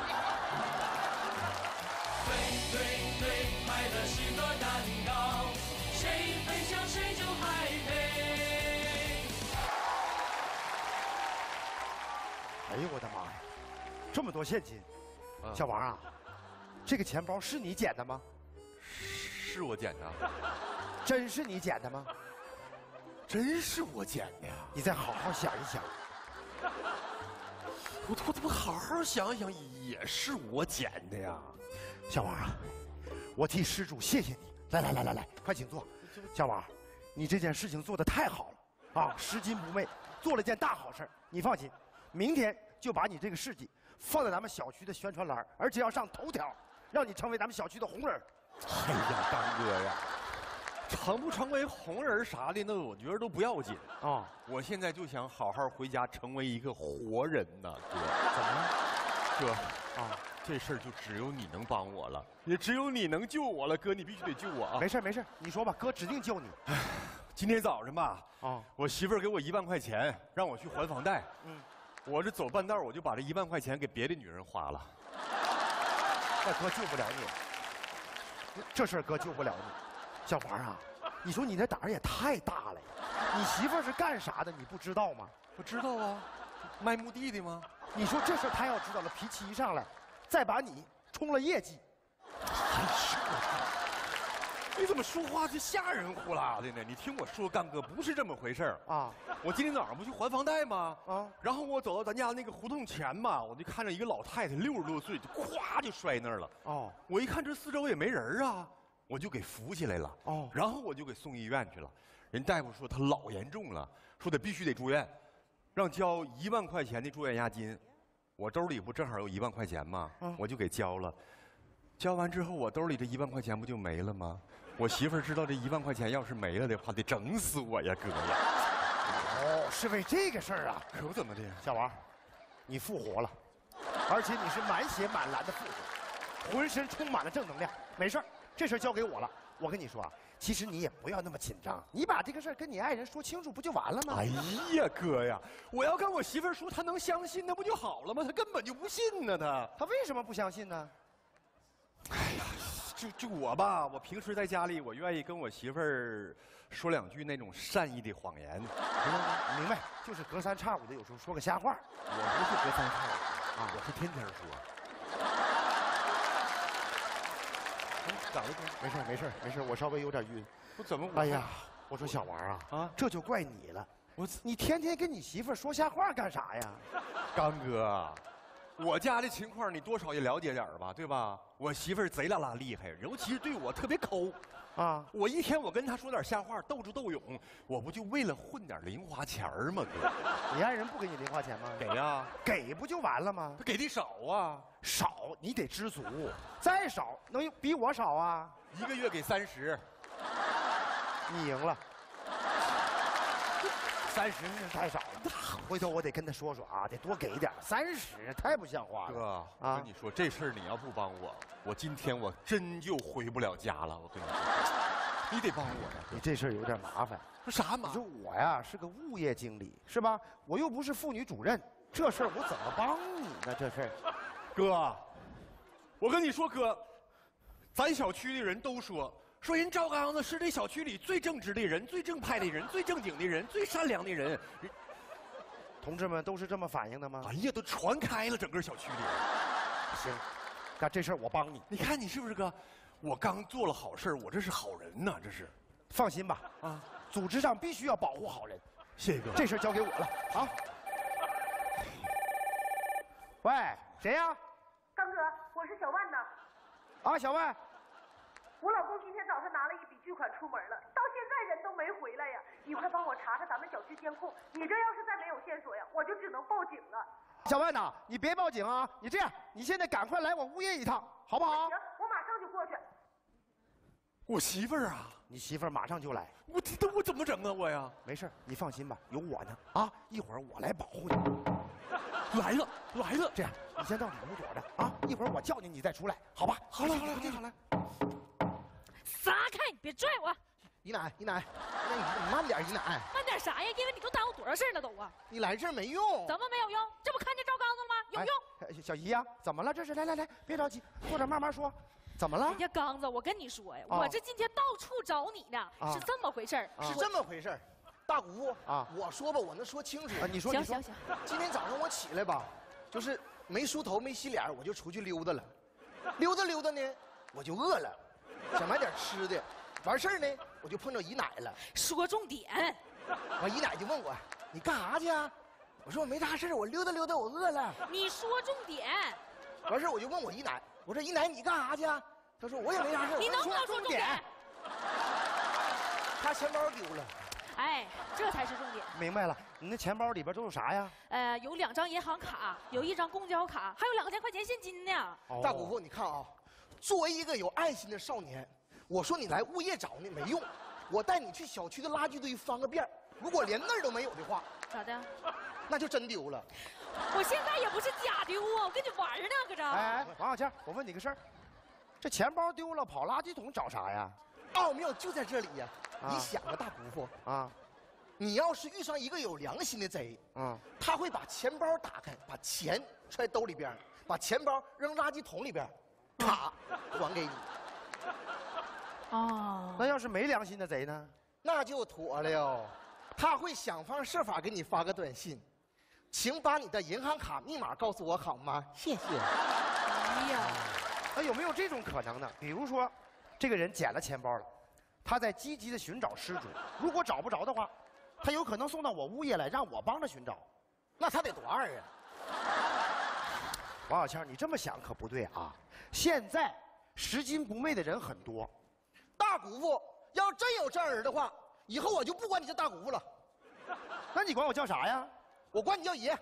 对对对，快乐是个蛋糕，谁分享谁就嗨嘿。 哎呦我的妈呀，这么多现金！啊、小王啊，这个钱包是你捡的吗？ 是我捡的。 真是你捡的吗？ 真是我捡的呀！ 你再好好想一想。 我我我好好想想，也是我捡的呀。 小王啊，我替施主谢谢你。来来来来来，快请坐。小王，你这件事情做得太好了啊，拾金不昧，做了件大好事。你放心，明天就把你这个事迹放在咱们小区的宣传栏，而且要上头条，让你成为咱们小区的红人。 哎呀，刚哥呀！成不成为红人啥的，那我觉得都不要紧啊、哦！我现在就想好好回家，成为一个活人呐，哥。怎么了，哥？啊，这事儿就只有你能帮我了，也只有你能救我了，哥，你必须得救我啊！ 没事没事，你说吧，哥指定救你。 今天早上吧，啊、哦，我媳妇儿给我一万块钱，让我去还房贷。嗯，我这走半道，我就把这一万块钱给别的女人花了。 那哥救不了你，这事儿哥救不了你。小王啊，你说你这胆儿也太大了呀！你媳妇儿是干啥的？你不知道吗？ 我知道啊，卖墓地的吗？ 你说这事他要知道了，脾气一上来，再把你冲了业绩。 哎呦，你怎么说话就吓人呼啦的呢？你听我说，干哥不是这么回事儿啊！我今天早上不去还房贷吗？啊，然后我走到咱家那个胡同前嘛，我就看着一个老太太六十多岁，就咵就摔那儿了。哦，我一看这四周也没人啊。我就给扶起来了，哦，然后我就给送医院去了。人大夫说他老严重了，说他必须得住院，让交一万块钱的住院押金。我兜里不正好有一万块钱吗？嗯、我就给交了。交完之后，我兜里这一万块钱不就没了吗？我媳妇儿知道这一万块钱要是没了的话，得整死我呀，哥呀！ 哦，是为这个事儿啊？ 可不怎么的。 小王，你复活了，而且你是满血满蓝的复活，浑身充满了正能量。没事儿。这事交给我了，我跟你说啊，其实你也不要那么紧张，你把这个事儿跟你爱人说清楚，不就完了吗？ 哎呀，哥呀，我要跟我媳妇儿说，她能相信，那不就好了吗？她根本就不信呢，她。 她为什么不相信呢？ 哎呀，就就我吧，我平时在家里，我愿意跟我媳妇儿说两句那种善意的谎言。 明白，就是隔三差五的，有时候说个瞎话。 我不是隔三差五啊，我是天天说。 咋的？没事没事没事，我稍微有点晕。 我怎么？ 哎呀，我说小王啊，啊，这就怪你了。我你天天跟你媳妇说瞎话干啥呀？ 刚哥，我家的情况你多少也了解点吧，对吧？我媳妇儿贼拉拉厉害，尤其是对我特别抠。啊！我一天我跟她说点瞎话，斗智斗勇，我不就为了混点零花钱吗？哥， 你爱人不给你零花钱吗？ 给呀， 给不就完了吗？ 他给的少啊， 少你得知足，再少能比我少啊？ 一个月给三十， 你赢了。三十太少了，回头我得跟他说说啊，得多给点。三十太不像话了。 哥，啊，我跟你说这事儿你要不帮我，我今天我真就回不了家了。我跟你说，你得帮我呀。 你这事儿有点麻烦。 说啥麻烦？ 你说我呀是个物业经理是吧？我又不是妇女主任，这事儿我怎么帮你呢？这事儿， 哥，我跟你说哥，咱小区的人都说。说人赵刚子是这小区里最正直的人、最正派的人、最正经的人、最善良的人。 同志们都是这么反应的吗？ 哎呀，都传开了整个小区里。 行，那这事儿我帮你。 你看你是不是哥？我刚做了好事，我这是好人呐，这是。 放心吧，啊，组织上必须要保护好人。 谢谢哥， 这事儿交给我了啊。喂，谁呀？ 刚哥，我是小万呐。 啊，小万。 我老公今天早上拿了一笔巨款出门了，到现在人都没回来呀！你快帮我查查咱们小区监控，你这要是再没有线索呀，我就只能报警了。 小万呐，你别报警啊！你这样，你现在赶快来我物业一趟，好不好？ 行，我马上就过去。 我媳妇儿啊， 你媳妇儿马上就来。 我这我怎么整啊我呀？ 没事，你放心吧，有我呢啊！一会儿我来保护你。 来了来了， 这样你先到里屋躲着啊，一会儿我叫你，你再出来，好吧？ 好了好了好了好了。 撒开！你别拽我！ 姨奶姨奶，那你慢点，姨奶。 慢点啥呀？因为你都耽误多少事了都啊！ 你来这儿没用。 怎么没有用？这不看见赵刚子了吗？有用。 哎、小姨呀、啊，怎么了？这是来来来，别着急，坐着慢慢说。怎么了？ 哎呀，刚子，我跟你说呀， 啊、 我这今天到处找你呢，啊、是这么回事儿。 啊、是这么回事儿。大姑父啊，我说吧，我能说清楚。 啊，你说行行行。 今天早上我起来吧，就是没梳头没洗脸，我就出去溜达了。溜达溜达呢，我就饿了，想买点吃的。完事儿呢，我就碰着姨奶了。 说重点。 完，姨奶就问我：“你干啥去啊？”我说：“我没啥事，我溜达溜达，我饿了。” 你说重点。 完事儿我就问我姨奶：“我说姨奶，你干啥去啊？”她说：“我也没啥事。” 你能不能说重点？ 她钱包丢了。 哎，这才是重点。 明白了，你那钱包里边都有啥呀？ 呃，有两张银行卡，有一张公交卡，还有两千块钱现金呢。 哦、大姑父，你看啊，作为一个有爱心的少年。我说你来物业找你没用，我带你去小区的垃圾堆翻个遍，如果连那儿都没有的话， 咋的？ 那就真丢了。 我现在也不是假丢啊，我跟你玩呢，搁这。 哎，王小倩，我问你个事儿，这钱包丢了，跑垃圾桶找啥呀？ 奥妙就在这里呀！啊、你想啊，大姑父啊， 你要是遇上一个有良心的贼， 嗯， 他会把钱包打开，把钱揣兜里边，把钱包扔垃圾桶里边，卡还给你。 哦， 那要是没良心的贼呢？ 那就妥了，他会想方设法给你发个短信，请把你的银行卡密码告诉我好吗？谢谢。 哎呀， 那有没有这种可能呢？比如说，这个人捡了钱包了，他在积极的寻找失主，如果找不着的话，他有可能送到我物业来，让我帮着寻找， 那他得多二啊！ 王小倩，你这么想可不对啊！现在拾金不昧的人很多。 大姑父要真有这人的话，以后我就不管你叫大姑父了。 那你管我叫啥呀？ 我管你叫爷。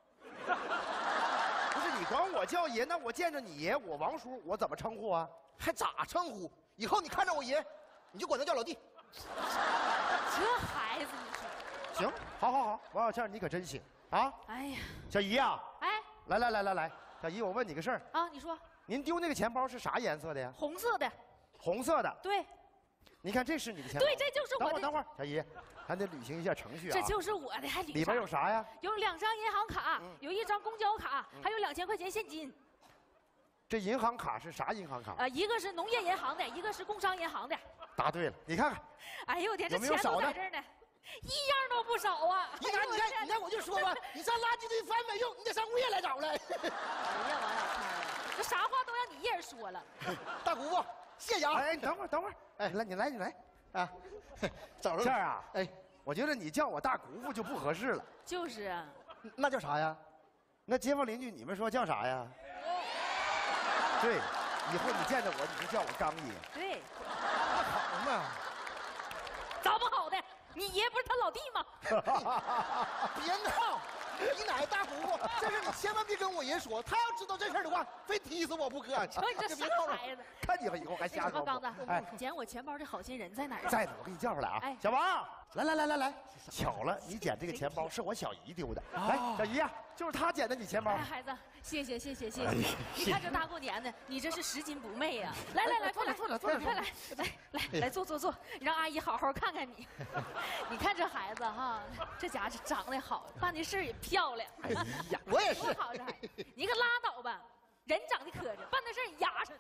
不是你管我叫爷，那我见着你爷，我王叔，我怎么称呼啊？ 还咋称呼？以后你看着我爷，你就管他叫老弟。 这孩子，你说。 行，好好好，王小倩，你可真行啊！ 哎呀， 小姨呀、啊， 哎， 来来来来来，小姨，我问你个事儿啊，你说。 您丢那个钱包是啥颜色的呀？ 红色的。 红色的。 对。 你看，这是你的钱包。 对，这就是我的。 等会儿，等会儿，小姨，还得履行一下程序啊。 这就是我的，还里边有啥呀？ 有两张银行卡， 嗯、 有一张公交卡，嗯、还有两千块钱现金。 这银行卡是啥银行卡？ 呃，一个是农业银行的，一个是工商银行的。 答对了，你看看。 哎呦我天，这钱都在这儿呢，一样都不少啊！ 你看，你看，你看，我就说吧，你上垃圾堆翻没用，你得上物业来找来。哎呀，王小倩，这啥话都让你一人说了。 大姑父，谢谢啊！ 哎，你等会儿，等会儿，哎，来，你来，你来，啊， 找着倩儿啊， 哎， 我觉得你叫我大姑父就不合适了。 就是啊， 那叫啥呀？ 那街坊邻居你们说叫啥呀？对，以后你见着我，你就叫我刚爷。 对， 那好嘛。 咋不好的？你爷不是他老弟吗？ 别闹！姨奶大姑父，这事你千万别跟我爷说，他要知道这事的话，非踢死我不可。 瞧你这傻孩子！ 看你以后还瞎说。 刚子，哎，捡我钱包的好心人在哪儿？ 在呢，我给你叫出来啊！ 哎， 小王，来来来来来，巧了，你捡这个钱包是我小姨丢的。来，小姨呀，就是她捡的你钱包。 哎，孩子，谢谢谢谢谢谢！你看这大过年的，你这是拾金不昧呀！来来来， 坐来坐来坐来， 快来来来来坐坐坐，让阿姨好好看看你。你看这孩子哈，这家伙长得好，办的事也漂亮。 哎呀， 我也是。 多好这孩子，你可拉倒吧！人长得磕碜，办的事儿牙碜。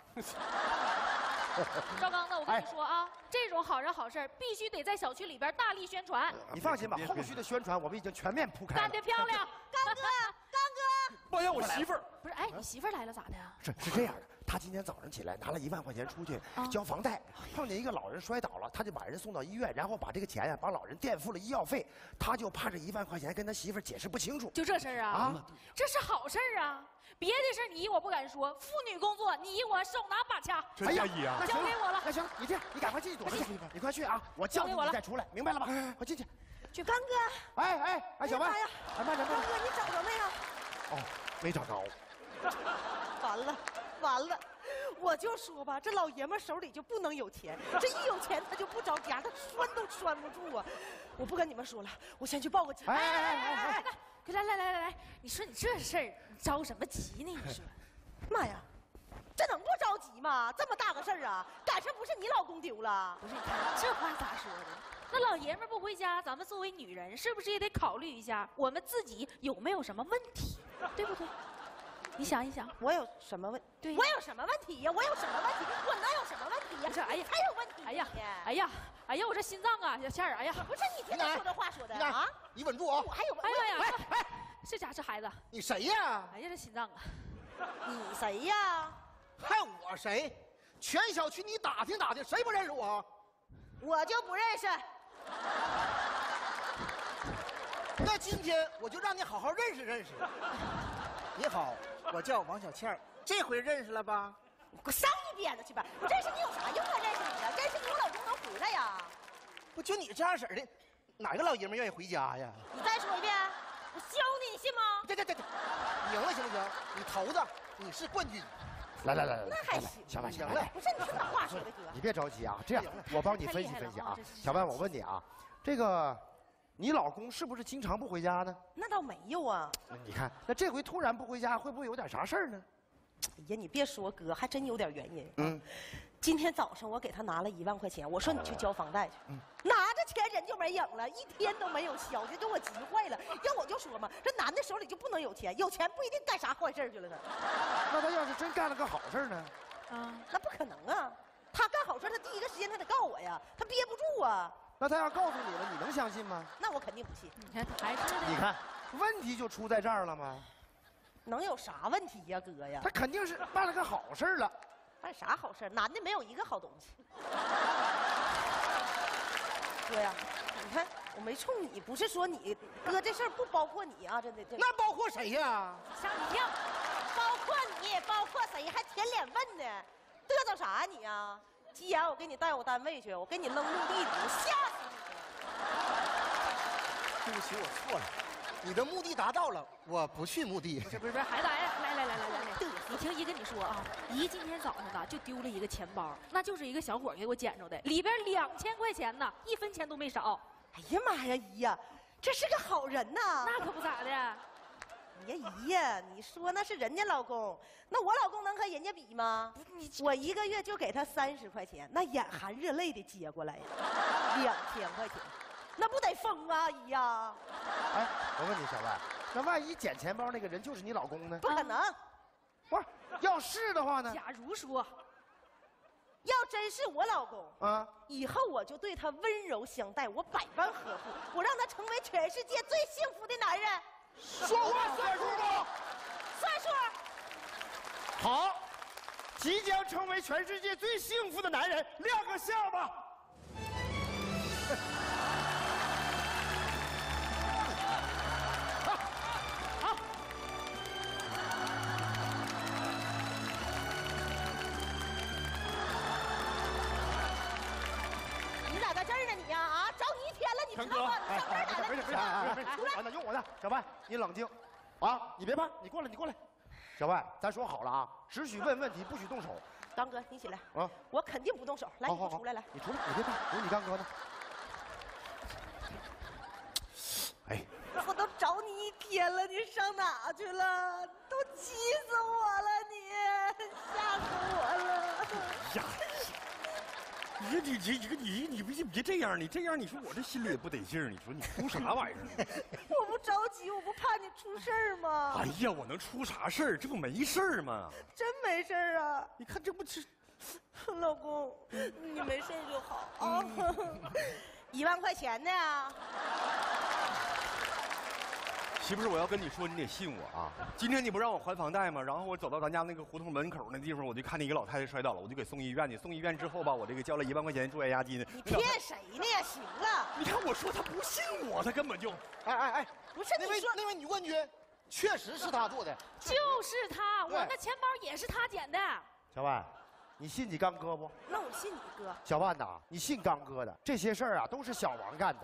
赵刚子，我跟你说啊，这种好人好事必须得在小区里边大力宣传。 你放心吧，后续的宣传我们已经全面铺开了。 干得漂亮， 刚哥，刚哥！ 妈呀，我媳妇儿不是，哎，你媳妇儿来了咋的呀？ 是是这样的，他今天早上起来拿了一万块钱出去交房贷，碰见一个老人摔倒了，他就把人送到医院，然后把这个钱呀帮老人垫付了医药费，他就怕这一万块钱跟他媳妇儿解释不清楚。 就这事儿啊？啊，这是好事儿啊！别的事你我不敢说，妇女工作你我手拿把掐。 哎呀， 交给我了。 那行，你这样，你赶快进去躲着去，你快去啊！我叫你你再出来，明白了吧？快进去。 去，刚哥。 哎哎哎，小万，哎慢点慢点。 刚哥，你找着没有？ 哦，没找着。 完了，完了， 我就说吧，这老爷们手里就不能有钱，这一有钱他就不着家，他拴都拴不住啊！我不跟你们说了，我先去报个警。 哎哎哎哎哎！来来来来来，你说你这事儿，你着什么急呢？你说， 妈呀，这能不着急吗？这么大个事儿啊，赶上不是你老公丢了？ 不是，你看这话咋说的？那老爷们儿不回家，咱们作为女人，是不是也得考虑一下我们自己有没有什么问题，对不对？你想一想， 我有什么问？ 对， 我有什么问题呀？我有什么问题？我能有什么问题呀？ 不是，哎呀， 还有问题？ 哎呀，哎呀，哎呀，我这心脏啊，小倩儿，哎呀， 不是你听他说这话说的啊？ 你稳住啊！ 我还有问题。 哎呀呀，哎，这家这孩子， 你谁呀？ 哎呀，这心脏啊！ 你谁呀？ 还我谁？全小区你打听打听，谁不认识我？ 我就不认识。 那今天我就让你好好认识认识。你好，我叫王小倩，这回认识了吧？ 你给我上一边子去吧！我认识你有啥用啊？认识你呀？认识你我老公能回来呀？ 不就你这样式儿的，哪个老爷们愿意回家呀？ 你再说一遍，我削你，你信吗？ 对对对对，赢了行不行？你头子，你是冠军。 来来来来， 那还行， 小万， 赢了。 不是你这话说的哥， 你别着急啊，这样我帮你分析分析啊。小万，我问你啊，这个你老公是不是经常不回家呢？ 那倒没有啊。 你看，那这回突然不回家，会不会有点啥事儿呢？ 哎呀，你别说哥，还真有点原因。 嗯， 今天早上我给他拿了一万块钱，我说你去交房贷去。 嗯， 拿着钱人就没影了，一天都没有消息，给我急坏了。要我就说嘛，这男的手里就不能有钱，有钱不一定干啥坏事去了呢。 那他要是真干了个好事呢？ 啊，那不可能啊！他干好事，他第一个时间他得告我呀，他憋不住啊。 那他要告诉你了，你能相信吗？ 那我肯定不信。 你看他还是的。 你看，问题就出在这儿了吗？ 能有啥问题呀，哥呀？ 他肯定是办了个好事了。 办啥好事？男的没有一个好东西。哥呀，你看我没冲你，不是说你哥这事儿不包括你啊，真的这。 那包括谁呀？ 吓你一跳，包括你，包括谁？还舔脸问呢？嘚瑟啥呀你呀？急眼我给你带我单位去，我给你扔墓地里，我吓死你！对不起，我错了。你的目的达到了，我不去墓地。 不是不是不是，孩子，哎，来来来来来来，你听姨跟你说啊，姨今天早上呢就丢了一个钱包，那就是一个小伙给我捡着的，里边两千块钱呢，一分钱都没少。 哎呀妈呀，姨呀，这是个好人呐！ 那可不咋的。 哎呀姨呀，你说那是人家老公，那我老公能和人家比吗？你我一个月就给他三十块钱，那眼含热泪的接过来呀，两千块钱。那不得疯啊，姨呀！ 哎，我问你，小万，那万一捡钱包那个人就是你老公呢？ 不可能。 不是，要是的话呢？ 假如说， 要真是我老公啊， 以后我就对他温柔相待，我百般呵护，我让他成为全世界最幸福的男人。 说话算数不？ 算数。 好，即将成为全世界最幸福的男人，亮个相吧。 好，你咋在这儿呢？你呀啊，找你一天了，你知道吗？你上这儿来了， 不是不是不是，用我的用我的，小万，你冷静，啊，你别怕，你过来，你过来。小万，咱说好了啊，只许问问题，不许动手。 刚哥，你起来啊！ 我肯定不动手。来，你出来来。 你出来，你别怕，有你刚哥呢。哎， 我都找你一天了，你上哪去了？都急死我了，你吓死我了！ 呀，你你你你你你别别这样，你这样你说我这心里也不得劲儿。你说你出啥玩意儿？ 我不着急，我不怕你出事儿吗？ 哎呀，我能出啥事儿？这不没事儿吗？ 真没事儿啊！ 你看这不是， 老公，你没事就好啊。一万块钱呢？ 媳妇儿，我要跟你说，你得信我啊！今天你不让我还房贷吗？然后我走到咱家那个胡同门口那地方，我就看见一个老太太摔倒了，我就给送医院去。送医院之后吧，我这个交了一万块钱住院押金。 你骗谁呢？行了， 你看我说他不信我，他根本就…… 哎哎哎， 不是那位那位女冠军，确实是他做的， 就是他，我那钱包也是他捡的。 小万，你信你刚哥不？ 那我信你哥。 小万呐，你信刚哥的，这些事儿啊都是小王干的。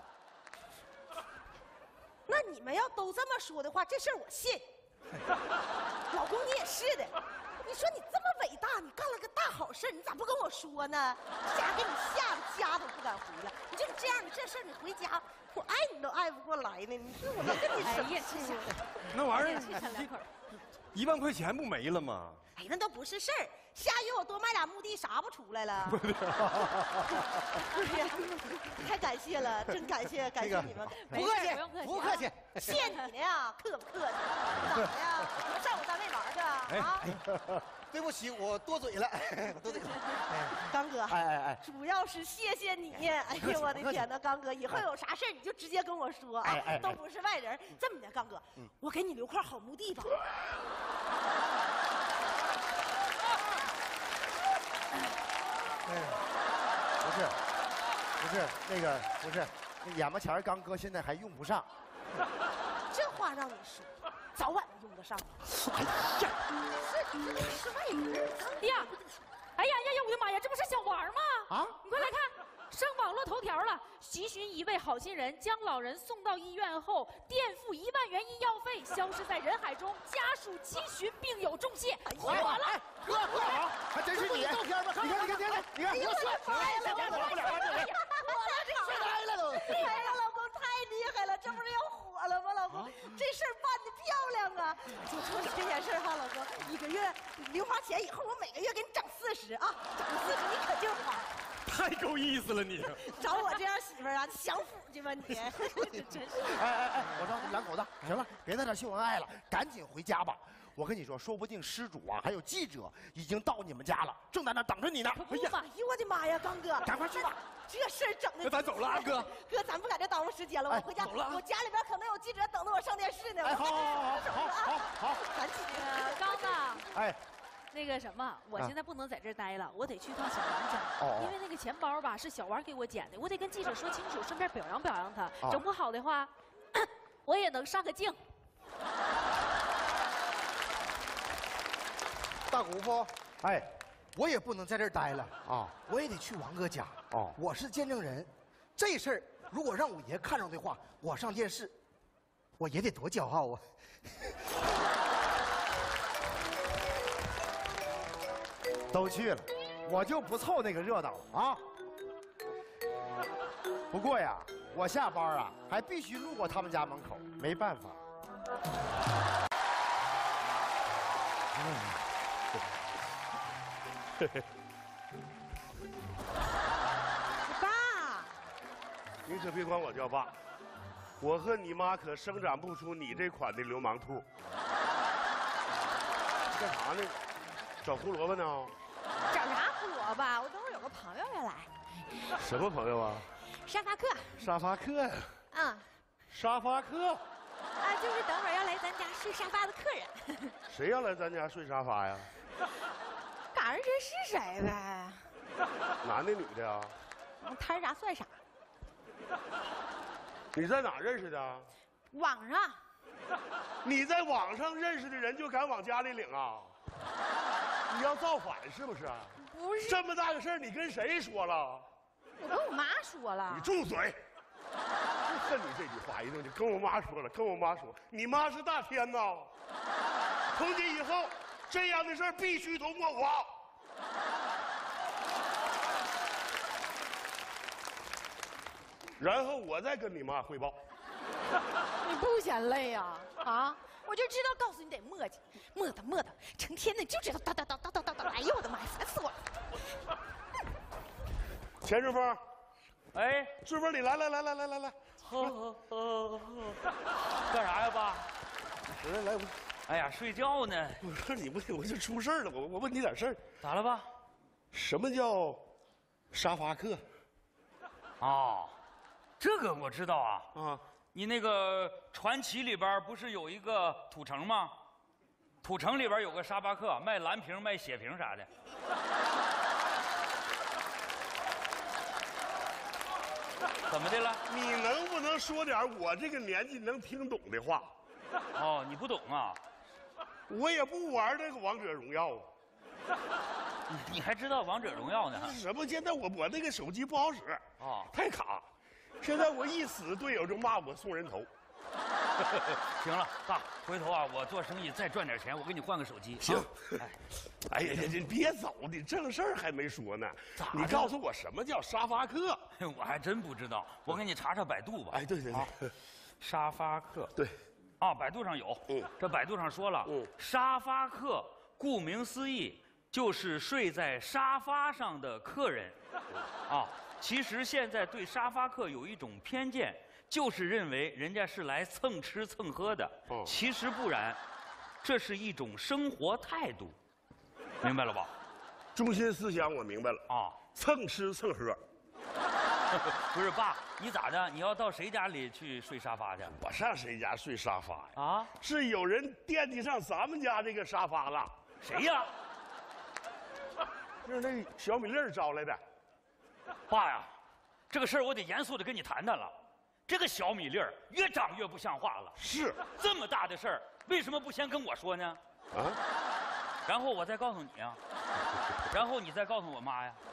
那你们要都这么说的话，这事儿我信。老公，你也是的， 你说你这么伟大，你干了个大好事，你咋不跟我说呢？家给你吓得家都不敢回来。你就这样，你这事儿你回家，我爱你都爱不过来呢。你说我能跟你生气？ 那玩意儿，一万块钱不没了吗？ 哎，那都不是事儿。下月我多卖俩墓地，啥不出来了？不是，太感谢了，真感谢，感谢你们。 不客气，不客气， 谢你呢呀，客不客气？咋的呀？你们上我单位玩去啊？ 对不起，我多嘴了，我多嘴了。 刚哥， 哎哎哎， 主要是谢谢你。哎呀，我的天哪，刚哥，以后有啥事儿你就直接跟我说啊，都不是外人。这么的，刚哥，我给你留块好墓地吧。 哎，不是，不是那个，不是，那眼巴前刚哥现在还用不上。 这话让你说，早晚能用得上。 哎呀， 是你这是外人。 呀，哎呀呀呀！我的妈呀，这不是小王吗？ 啊！ 你快来看，上网络头条了。习寻一位好心人将老人送到医院后，垫付一万元医药费，消失在人海中，家属期寻病友重谢。火了！ 哥哥好，还真是你！ 照片吧， 你看，你看，你看，你看， 我说妈呀，老公， 不了了，这回火了，这事来了都！ 哎呀，老公太厉害了，这不是要火了吗？老公，这事儿办得漂亮啊！就说你这件事哈，老公，一个月零花钱以后，我每个月给你整四十啊，整四十你可劲花。 太够意思了你！ 找我这样媳妇儿啊，你享福去吧你！真是！ 哎哎哎，我说两口子，行了，别在这秀恩爱了，赶紧回家吧。我跟你说，说不定失主啊，还有记者已经到你们家了，正在那等着你呢。 哎呀，哎呦我的妈呀，刚哥， 赶快去吧！ 这事儿整的…… 那咱走了啊，哥。 哥，咱不搁这耽误时间了，我回家。 走了。 我家里边可能有记者等着我上电视呢。 哎，好好好好好好， 赶紧的，刚子。 哎。 那个什么，我现在不能在这儿待了，我得去趟小王家， 哦、 因为那个钱包吧是小王给我捡的，我得跟记者说清楚，顺便表扬表扬他。哦、整不好的话，我也能上个镜。 大姑父，哎，我也不能在这儿待了啊，我也得去王哥家。 哦， 我是见证人，这事儿如果让我爷看着的话，我上电视，我爷得多骄傲啊！ 都去了，我就不凑那个热闹了啊！不过呀，我下班啊还必须路过他们家门口，没办法。 爸， 你可别管我叫爸，我和你妈可生长不出你这款的流氓兔。干啥呢？找胡萝卜呢？ 找啥胡萝卜？我等会儿有个朋友要来。 什么朋友啊？ 沙发客。 沙发客呀？ 嗯。 沙发客？ 啊，就是等会儿要来咱家睡沙发的客人。 谁要来咱家睡沙发呀？ 赶上谁是谁呗。 男的女的啊？ 摊啥算啥。 你在哪认识的？ 网上。 你在网上认识的人就敢往家里领啊？你要造反是不是？ 不是。 这么大个事儿，你跟谁说了？ 我跟我妈说了。 你住嘴！就恨你这句话，一定就跟我妈说了，跟我妈说，你妈是大天呐！从今以后，这样的事儿必须通过我。然后我再跟你妈汇报。 你不嫌累呀？啊？我就知道告诉你得磨叽，磨叨磨叨，成天的就知道叨叨叨叨叨叨叨。哎呦我的妈呀，烦死我了！ 钱志峰， 哎， 志峰，你来来来来来来来， 喝喝喝喝，干啥呀，爸？ 来来，我， 哎呀，睡觉呢。 我说你不行，我就出事儿了，我我问你点事儿。 咋了，爸？ 什么叫沙发客？ 哦，这个我知道啊。 啊。 你那个传奇里边不是有一个土城吗？土城里边有个沙发客，卖蓝瓶、卖血瓶啥的。怎么的了？ 你能不能说点我这个年纪能听懂的话？ 哦，你不懂啊？ 我也不玩这个王者荣耀啊。 你还知道王者荣耀呢？ 什么？现在我我那个手机不好使啊， 太卡。现在我一死，队友就骂我送人头。 行了，爸，回头啊，我做生意再赚点钱，我给你换个手机。 行。 啊、 哎，哎呀，这这别走，你正事儿还没说呢。你告诉我什么叫沙发客？ 我还真不知道，我给你查查百度吧。 哎，对对对，啊、 沙发客。 对。 啊，百度上有。嗯。这百度上说了，嗯，沙发客，顾名思义，就是睡在沙发上的客人。啊，其实现在对沙发客有一种偏见。就是认为人家是来蹭吃蹭喝的，哦、其实不然，这是一种生活态度，明白了吧？ 中心思想我明白了啊，蹭吃蹭喝。 不是爸，你咋的？你要到谁家里去睡沙发去？ 我上谁家睡沙发呀？ 啊， 是有人惦记上咱们家这个沙发了。 谁呀？ 是那小米粒招来的。 爸呀，这个事儿我得严肃的跟你谈谈了。这个小米粒儿越长越不像话了。 是这么大的事儿，为什么不先跟我说呢？啊，然后我再告诉你啊，然后你再告诉我妈呀。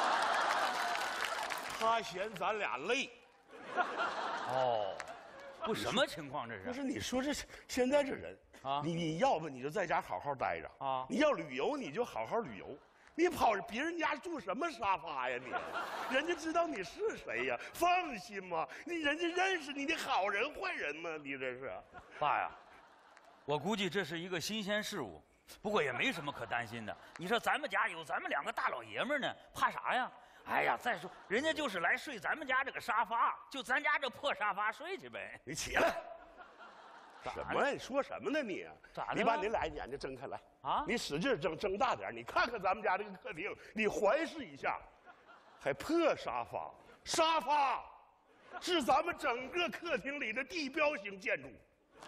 他嫌咱俩累。 哦，不，什么情况这是？ 不是你说这现在这人啊，你你要不你就在家好好待着啊，你要旅游你就好好旅游。你跑别人家住什么沙发呀你？人家知道你是谁呀？放心嘛，你人家认识你的好人坏人吗？你这是？ 爸呀，我估计这是一个新鲜事物，不过也没什么可担心的。你说咱们家有咱们两个大老爷们呢，怕啥呀？哎呀，再说人家就是来睡咱们家这个沙发，就咱家这破沙发睡去呗。 你起来。什么？你说什么呢你？ 咋的？ 你把你俩眼睛睁开来啊！你使劲睁，睁大点，你看看咱们家这个客厅，你环视一下，还破沙发。沙发是咱们整个客厅里的地标型建筑，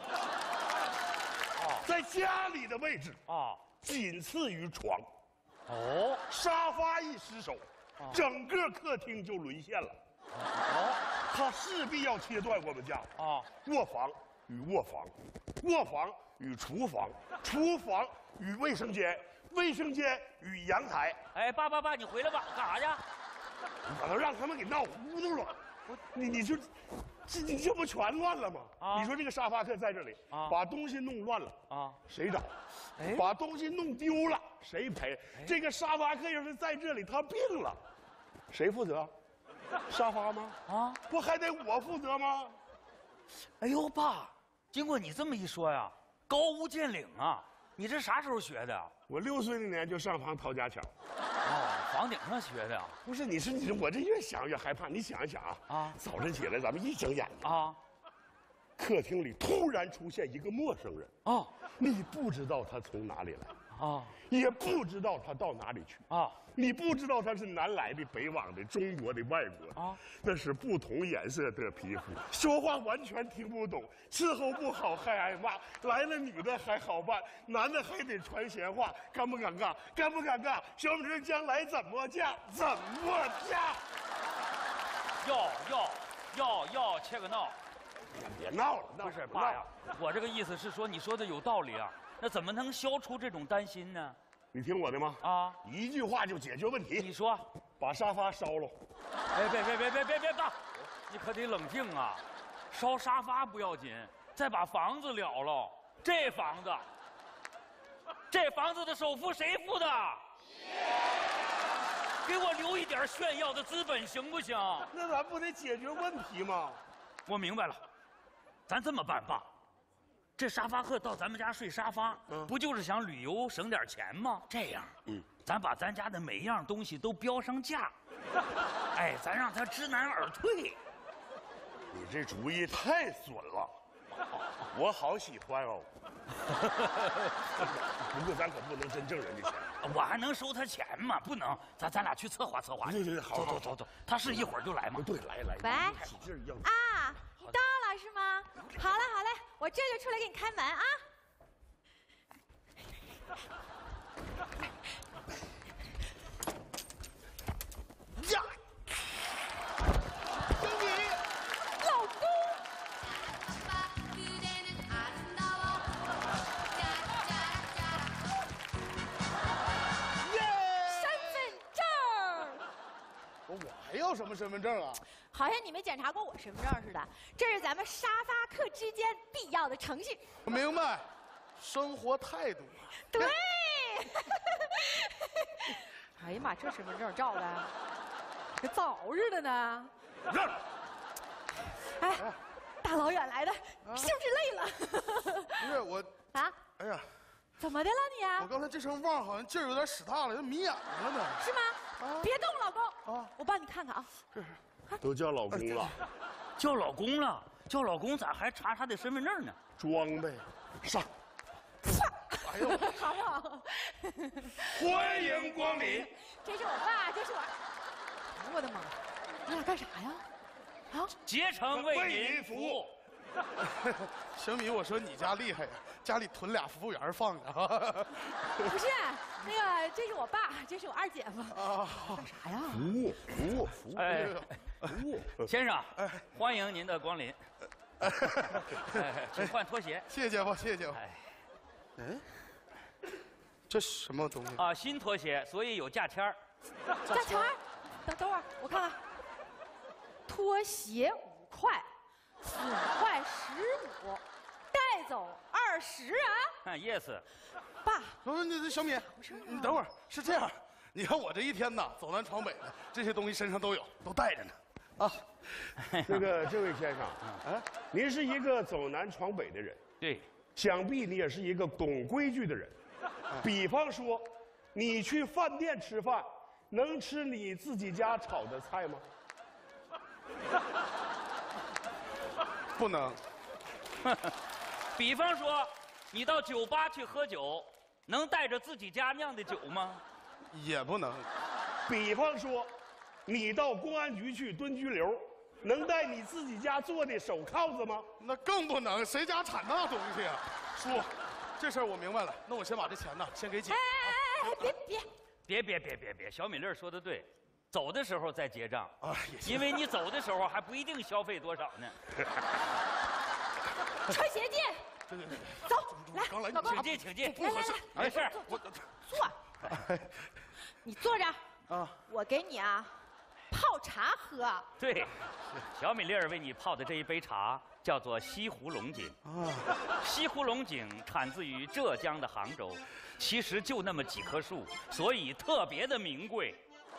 在家里的位置啊，仅次于床。哦，沙发一失手，整个客厅就沦陷了。哦，他势必要切断我们家啊卧房。与卧房，卧房与厨房，厨房与卫生间，卫生间与阳台。 哎，爸爸爸，你回来吧，干啥去？ 我都让他们给闹糊涂了。你你就这你这不全乱了吗？啊！你说这个沙发客在这里，啊，把东西弄乱了啊，谁找？哎，把东西弄丢了，谁赔？哎，这个沙发客要是在这里，他病了，谁负责？沙发吗？啊，不还得我负责吗？ 哎呦，爸！经过你这么一说呀，高屋建瓴啊！你这啥时候学的？ 我六岁那年就上房掏家巧。 哦，房顶上学的。 不是，你是你，我这越想越害怕。你想一想啊，啊，早晨起来咱们一睁眼啊，客厅里突然出现一个陌生人啊，你不知道他从哪里来啊，也不知道他到哪里去啊。你不知道他是南来的、北往的、中国的、外国的啊，那是不同颜色的皮肤，说话完全听不懂，伺候不好还挨骂。来了女的还好办，男的还得传闲话，尴不尴尬？尴不尴尬？小米粒将来怎么嫁？怎么嫁？ 要要要要切个闹！ 别闹了， 不是爸呀，我这个意思是说，你说的有道理啊，那怎么能消除这种担心呢？ 你听我的吗？啊，一句话就解决问题。 你说， 把沙发烧了。 哎，别别别别别别爸，你可得冷静啊！烧沙发不要紧，再把房子了了。这房子，这房子的首付谁付的？给我留一点炫耀的资本行不行？ 那咱不得解决问题吗？ 我明白了，咱这么办爸。这沙发客到咱们家睡沙发，嗯、不就是想旅游省点钱吗？这样，嗯，咱把咱家的每样东西都标上价，哎，咱让他知难而退。 你这主意太损了，我好喜欢哦。不过咱可不能真挣人家钱， 我还能收他钱吗？不能，咱咱俩去策划策划。 对对对，好， 走走走走，他是一会儿就来吗？ 对，来来。 喂， 使劲硬啊！你到了是吗？好嘞好嘞，我这就出来给你开门啊！ 呀，经理， 老公。 我我还要什么身份证啊？ 好像你没检查过我身份证似的。这是咱们沙发客之间必要的程序。 我明白，生活态度。 对。哎呀妈，这身份证照的，跟枣似的呢。 让。 哎，大老远来的，是不是累了？ 不是我啊。 哎呀。 怎么的了你啊？ 我刚才这声望好像劲儿有点使大了，要迷眼睛了呢。 是吗？啊、别动，老公。啊，我帮你看看啊。 是。 都叫老公了， 叫老公了，叫老公咋还查他的身份证呢？ 装呗，上。 哎呦， 好不好？ 欢迎光临。 这是我爸，这是我。我的妈！你俩干啥呀？啊？ 竭诚为您服务。 小米，我说你家厉害呀，家里囤俩服务员放着。 不是，那个这是我爸，这是我二姐夫。啊，干啥呀？ 服务，服务，服务， 哎，服务，先生，欢迎您的光临。请换拖鞋。 谢谢姐夫，谢谢姐夫。嗯，这什么东西啊？新拖鞋，所以有价签儿。 价签儿？等等会儿，我看看。拖鞋五块。 损坏十五，带走二十啊！ yes， 爸，不是你小米，你等会儿，是这样，你看我这一天呐，走南闯北的，这些东西身上都有，都带着呢。啊， 这个这位先生，啊，您是一个走南闯北的人， 对， 想必你也是一个懂规矩的人。比方说，你去饭店吃饭，能吃你自己家炒的菜吗？ 不能。 比方说，你到酒吧去喝酒，能带着自己家酿的酒吗？ 也不能。 比方说，你到公安局去蹲拘留，能带你自己家做的手铐子吗？ 那更不能，谁家产那东西啊？叔，这事儿我明白了，那我先把这钱呢，先给姐。 哎哎哎，别别别别别别别，小米粒说的对。 走的时候再结账啊， 因为你走的时候还不一定消费多少呢。 穿鞋进， 对对对， 走，来， 刚来， 老公， 请进，请进， 来来来， 没事， 我坐，你坐着啊，我给你啊泡茶喝。 对，小米粒儿为你泡的这一杯茶叫做西湖龙井啊，西湖龙井产自于浙江的杭州，其实就那么几棵树，所以特别的名贵。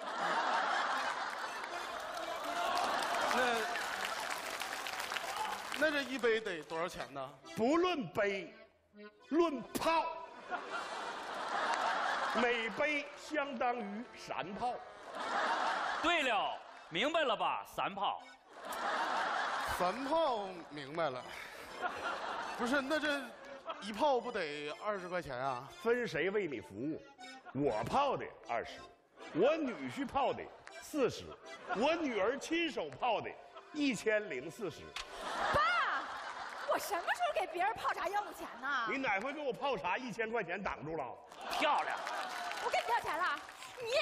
那那这一杯得多少钱呢？ 不论杯，论泡，每杯相当于三泡。 对了，明白了吧？三泡。 三泡明白了。不是，那这一泡不得二十块钱啊？ 分谁为你服务？我泡的二十。 我女婿泡的四十，我女儿亲手泡的一千零四十。 爸，我什么时候给别人泡茶要过钱呢？ 你哪回给我泡茶一千块钱挡住了？ 漂亮！ 我给你多少钱了？你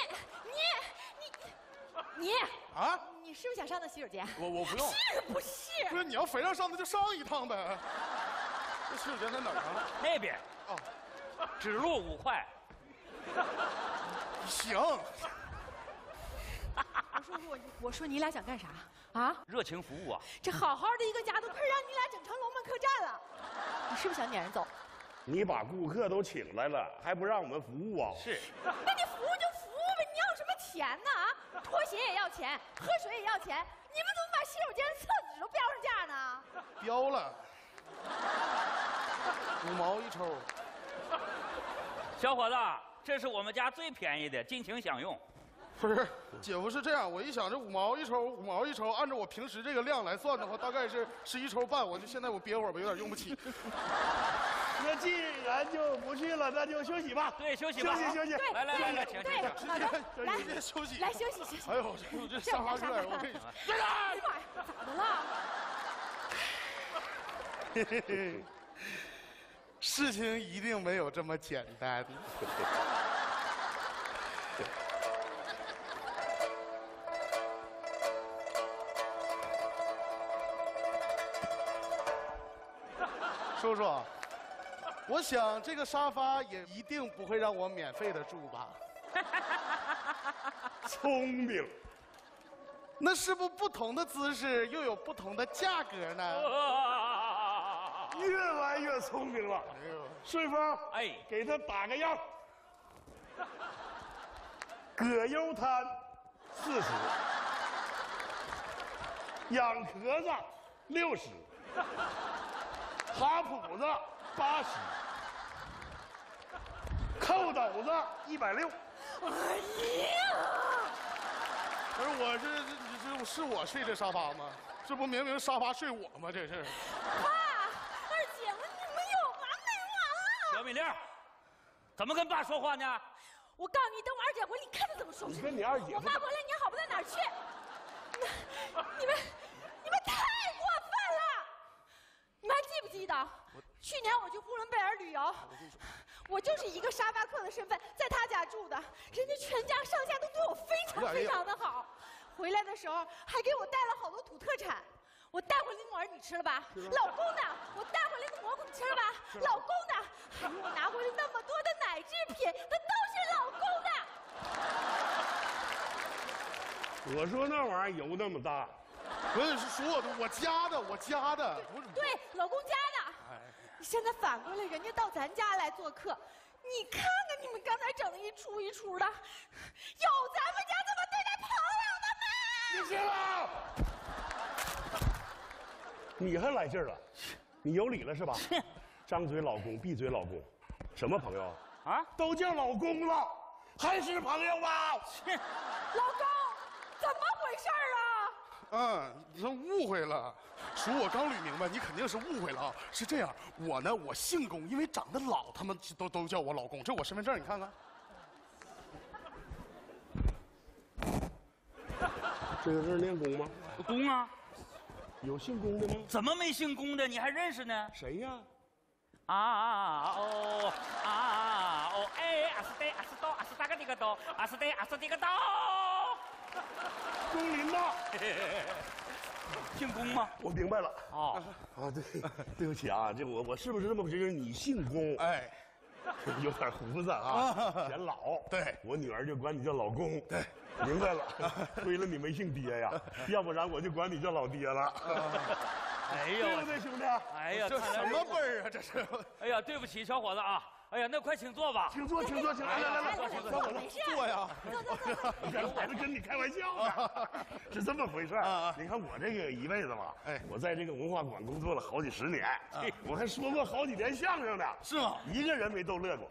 你你你啊！ 你是不是想上那洗手间？ 我我不用。 是不是？ 不是，你要非让上那就上一趟呗。这洗手间在哪儿啊？ 那边。哦，指路五块。 行， 我说我我说你俩想干啥啊？ 热情服务啊！ 这好好的一个家都快让你俩整成龙门客栈了，你是不是想撵人走？ 你把顾客都请来了，还不让我们服务啊？ 是。 那你服务就服务呗，你要什么钱呢？啊，脱鞋也要钱，喝水也要钱，你们怎么把洗手间厕纸都标上价呢？ 标了，五毛一抽。 小伙子。 这是我们家最便宜的，尽情享用。 不是，姐夫是这样，我一想这五毛一抽，五毛一抽，按照我平时这个量来算的话，大概是十一抽半。我就现在我憋会儿吧，有点用不起。 那既然就不去了，那就休息吧。 对，休息吧。 休息休息。 来来来来，请请请。 好的，来直接休息。 来休息休息。 哎呦，我这沙发热，我跟你说。 来来，哎呀妈呀，咋的了？ 嘿嘿嘿。 事情一定没有这么简单。叔叔，我想这个沙发也一定不会让我免费的住吧？ 聪明， 那是不不同的姿势又有不同的价格呢？ 越来越聪明了。顺风， 哎， 给他打个样。葛优瘫四十，仰壳子六十，哈普子八十，扣斗子一百六。 哎呀！不是我这这这是我睡这沙发吗？这不明明沙发睡我吗？这是。 爸，二姐夫，你们有完没完了？ 小米粒儿，怎么跟爸说话呢？ 我告诉你，等我二姐回来，你看他怎么收拾。 你跟你二姐夫我妈回来，你好不到哪儿去。你们，你们太过分了！你们还记不记得，去年我去呼伦贝尔旅游，我就是一个沙发客的身份在他家住的，人家全家上下都对我非常非常的好。回来的时候还给我带了好多土特产。我带回来的木耳你吃了吧？老公呢？我带回来的蘑菇你吃了吧？老公呢？还有我拿回来那么多的奶制品，那都是老公的。 我说那玩意儿油那么大， 不是是说的我家的，我家的，不是对，老公家的。你现在反过来，人家到咱家来做客，你看看你们刚才整的一出一出的，有咱们家这么对待朋友的吗？ 你行了。你还来劲儿了？你有理了是吧？张嘴老公，闭嘴老公，什么朋友啊？ 都叫老公了，还是朋友吗？ 老公，怎么回事啊？ 嗯，你误会了。叔，我刚捋明白，你肯定是误会了啊。是这样，我呢，我姓龚，因为长得老，他们都都叫我老公。这我身份证，你看看。 这个字念龚吗？ 龚啊。 有姓龚的吗？ 怎么没姓龚的？你还认识呢？ 谁呀？ 啊哦啊哦哎，阿斯得阿斯刀阿斯达个这个刀阿斯得阿斯这个刀。 龚林呐， 姓龚吗？ 我明白了。 哦啊，对，对不起啊，这我我是不是这么回事？你姓龚？ 哎， 有点胡子啊，显老。 对， 我女儿就管你叫老公。 对。 明白了，亏了你没姓爹呀，要不然我就管你叫老爹了。 哎呀， 对不对，兄弟？ 哎呀， 这什么辈儿啊？这是！ 哎呀，对不起，小伙子啊！哎呀，那快请坐吧。 请坐，请坐，请来来来来，坐坐坐， 坐呀！ 坐坐坐。 你看，我是跟你开玩笑呢，是这么回事儿。你看我这个一辈子吧，哎，我在这个文化馆工作了好几十年，我还说过好几年相声呢， 是吗？ 一个人没逗乐过。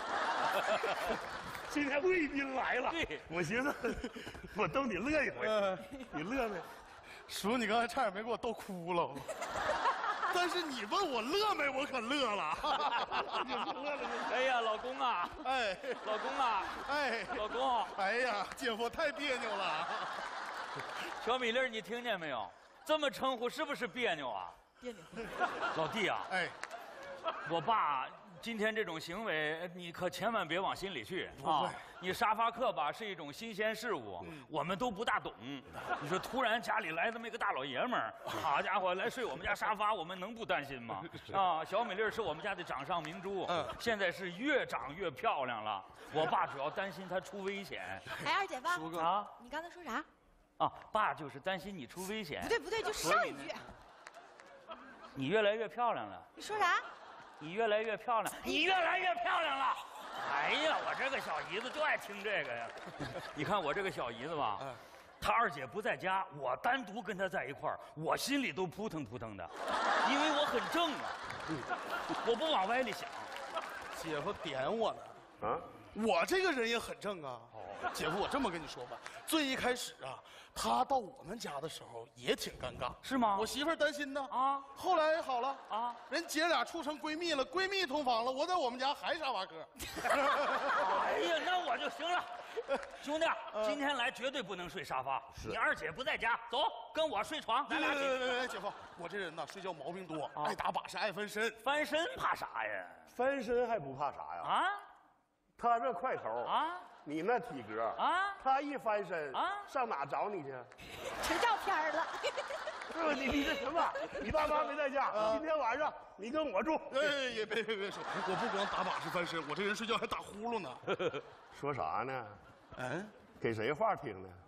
今天贵宾来了，我寻思我逗你乐一回，你乐没？ 叔，你刚才差点没给我逗哭了。但是你问我乐没，我可乐了。 你乐了， 哎呀，老公啊， 哎， 老公啊， 哎， 老公， 哎呀，姐夫太别扭了。 小米粒，你听见没有？这么称呼是不是别扭啊？ 别扭。 老弟啊， 哎， 我爸。今天这种行为，你可千万别往心里去啊！你沙发客吧是一种新鲜事物，嗯、我们都不大懂。你说突然家里来这么一个大老爷们儿，好家伙来睡我们家沙发，我们能不担心吗？啊，小美丽是我们家的掌上明珠，嗯、现在是越长越漂亮了。我爸主要担心她出危险。 哎，二姐夫啊， 你刚才说啥？ 啊，爸就是担心你出危险。 不对不对，就上一句。 你越来越漂亮了。 你说啥？ 你越来越漂亮，你越来越漂亮了。哎呀，我这个小姨子就爱听这个呀。你看我这个小姨子吧，她二姐不在家，我单独跟她在一块儿，我心里都扑腾扑腾的，因为我很正啊，我不往歪里想。 姐夫点我呢， 啊， 我这个人也很正啊。哦，姐夫，我这么跟你说吧，最一开始啊，他到我们家的时候也挺尴尬， 是吗？ 我媳妇儿担心呢啊， 后来好了啊， 人姐俩处成闺蜜了，闺蜜同房了，我在我们家还沙发客。 哎呀，那我就行了。兄弟，今天来绝对不能睡沙发。你二姐不在家，走，跟我睡床。咱俩别别别别，姐夫，我这人呢睡觉毛病多，爱打把式，爱翻身。 翻身怕啥呀？ 翻身还不怕啥呀？ 啊， 他这块头啊， 你那体格啊， 他一翻身啊， 上哪找你去？ 成照片了。 不，你你这什么？你爸妈没在家，今天晚上你跟我住。 哎，也别别别说，我不光打把式翻身，我这人睡觉还打呼噜呢。 说啥呢？ 嗯， 给谁话听呢？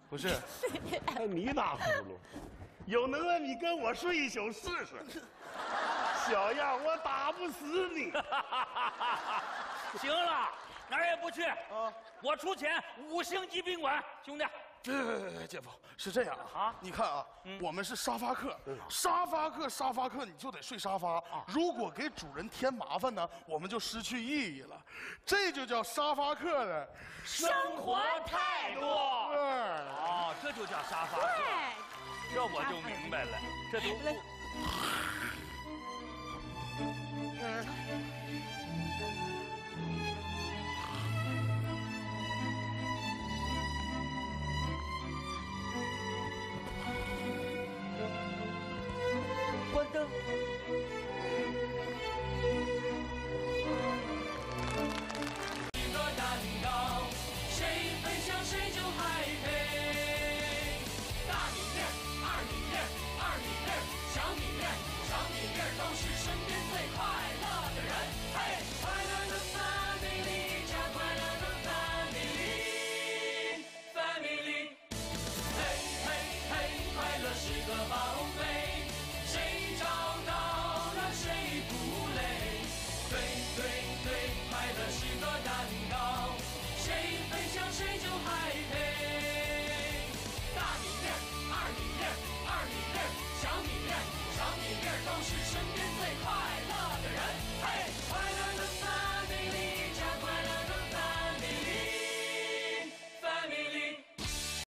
不是， 还你打呼噜？有能耐你跟我睡一宿试试。小样，我打不死你。 行了，哪儿也不去啊！我出钱，五星级宾馆，兄弟。 别别别别，姐夫是这样啊，你看啊，我们是沙发客，沙发客沙发客，你就得睡沙发。如果给主人添麻烦呢，我们就失去意义了。这就叫沙发客的生活态度。哦，这就叫沙发客。这我就明白了，这都。关灯。 一个蛋糕，谁分享谁就嗨嘿。大米粒儿、二米粒儿、二米粒儿、小米粒儿、小米粒儿都是身边最快乐的人。嘿，快乐的 family 加快乐的 family，family。嘿嘿嘿，快乐是个宝贝。谁找到了谁不累？对对对，快乐是个蛋糕，谁分享谁就嗨嘿。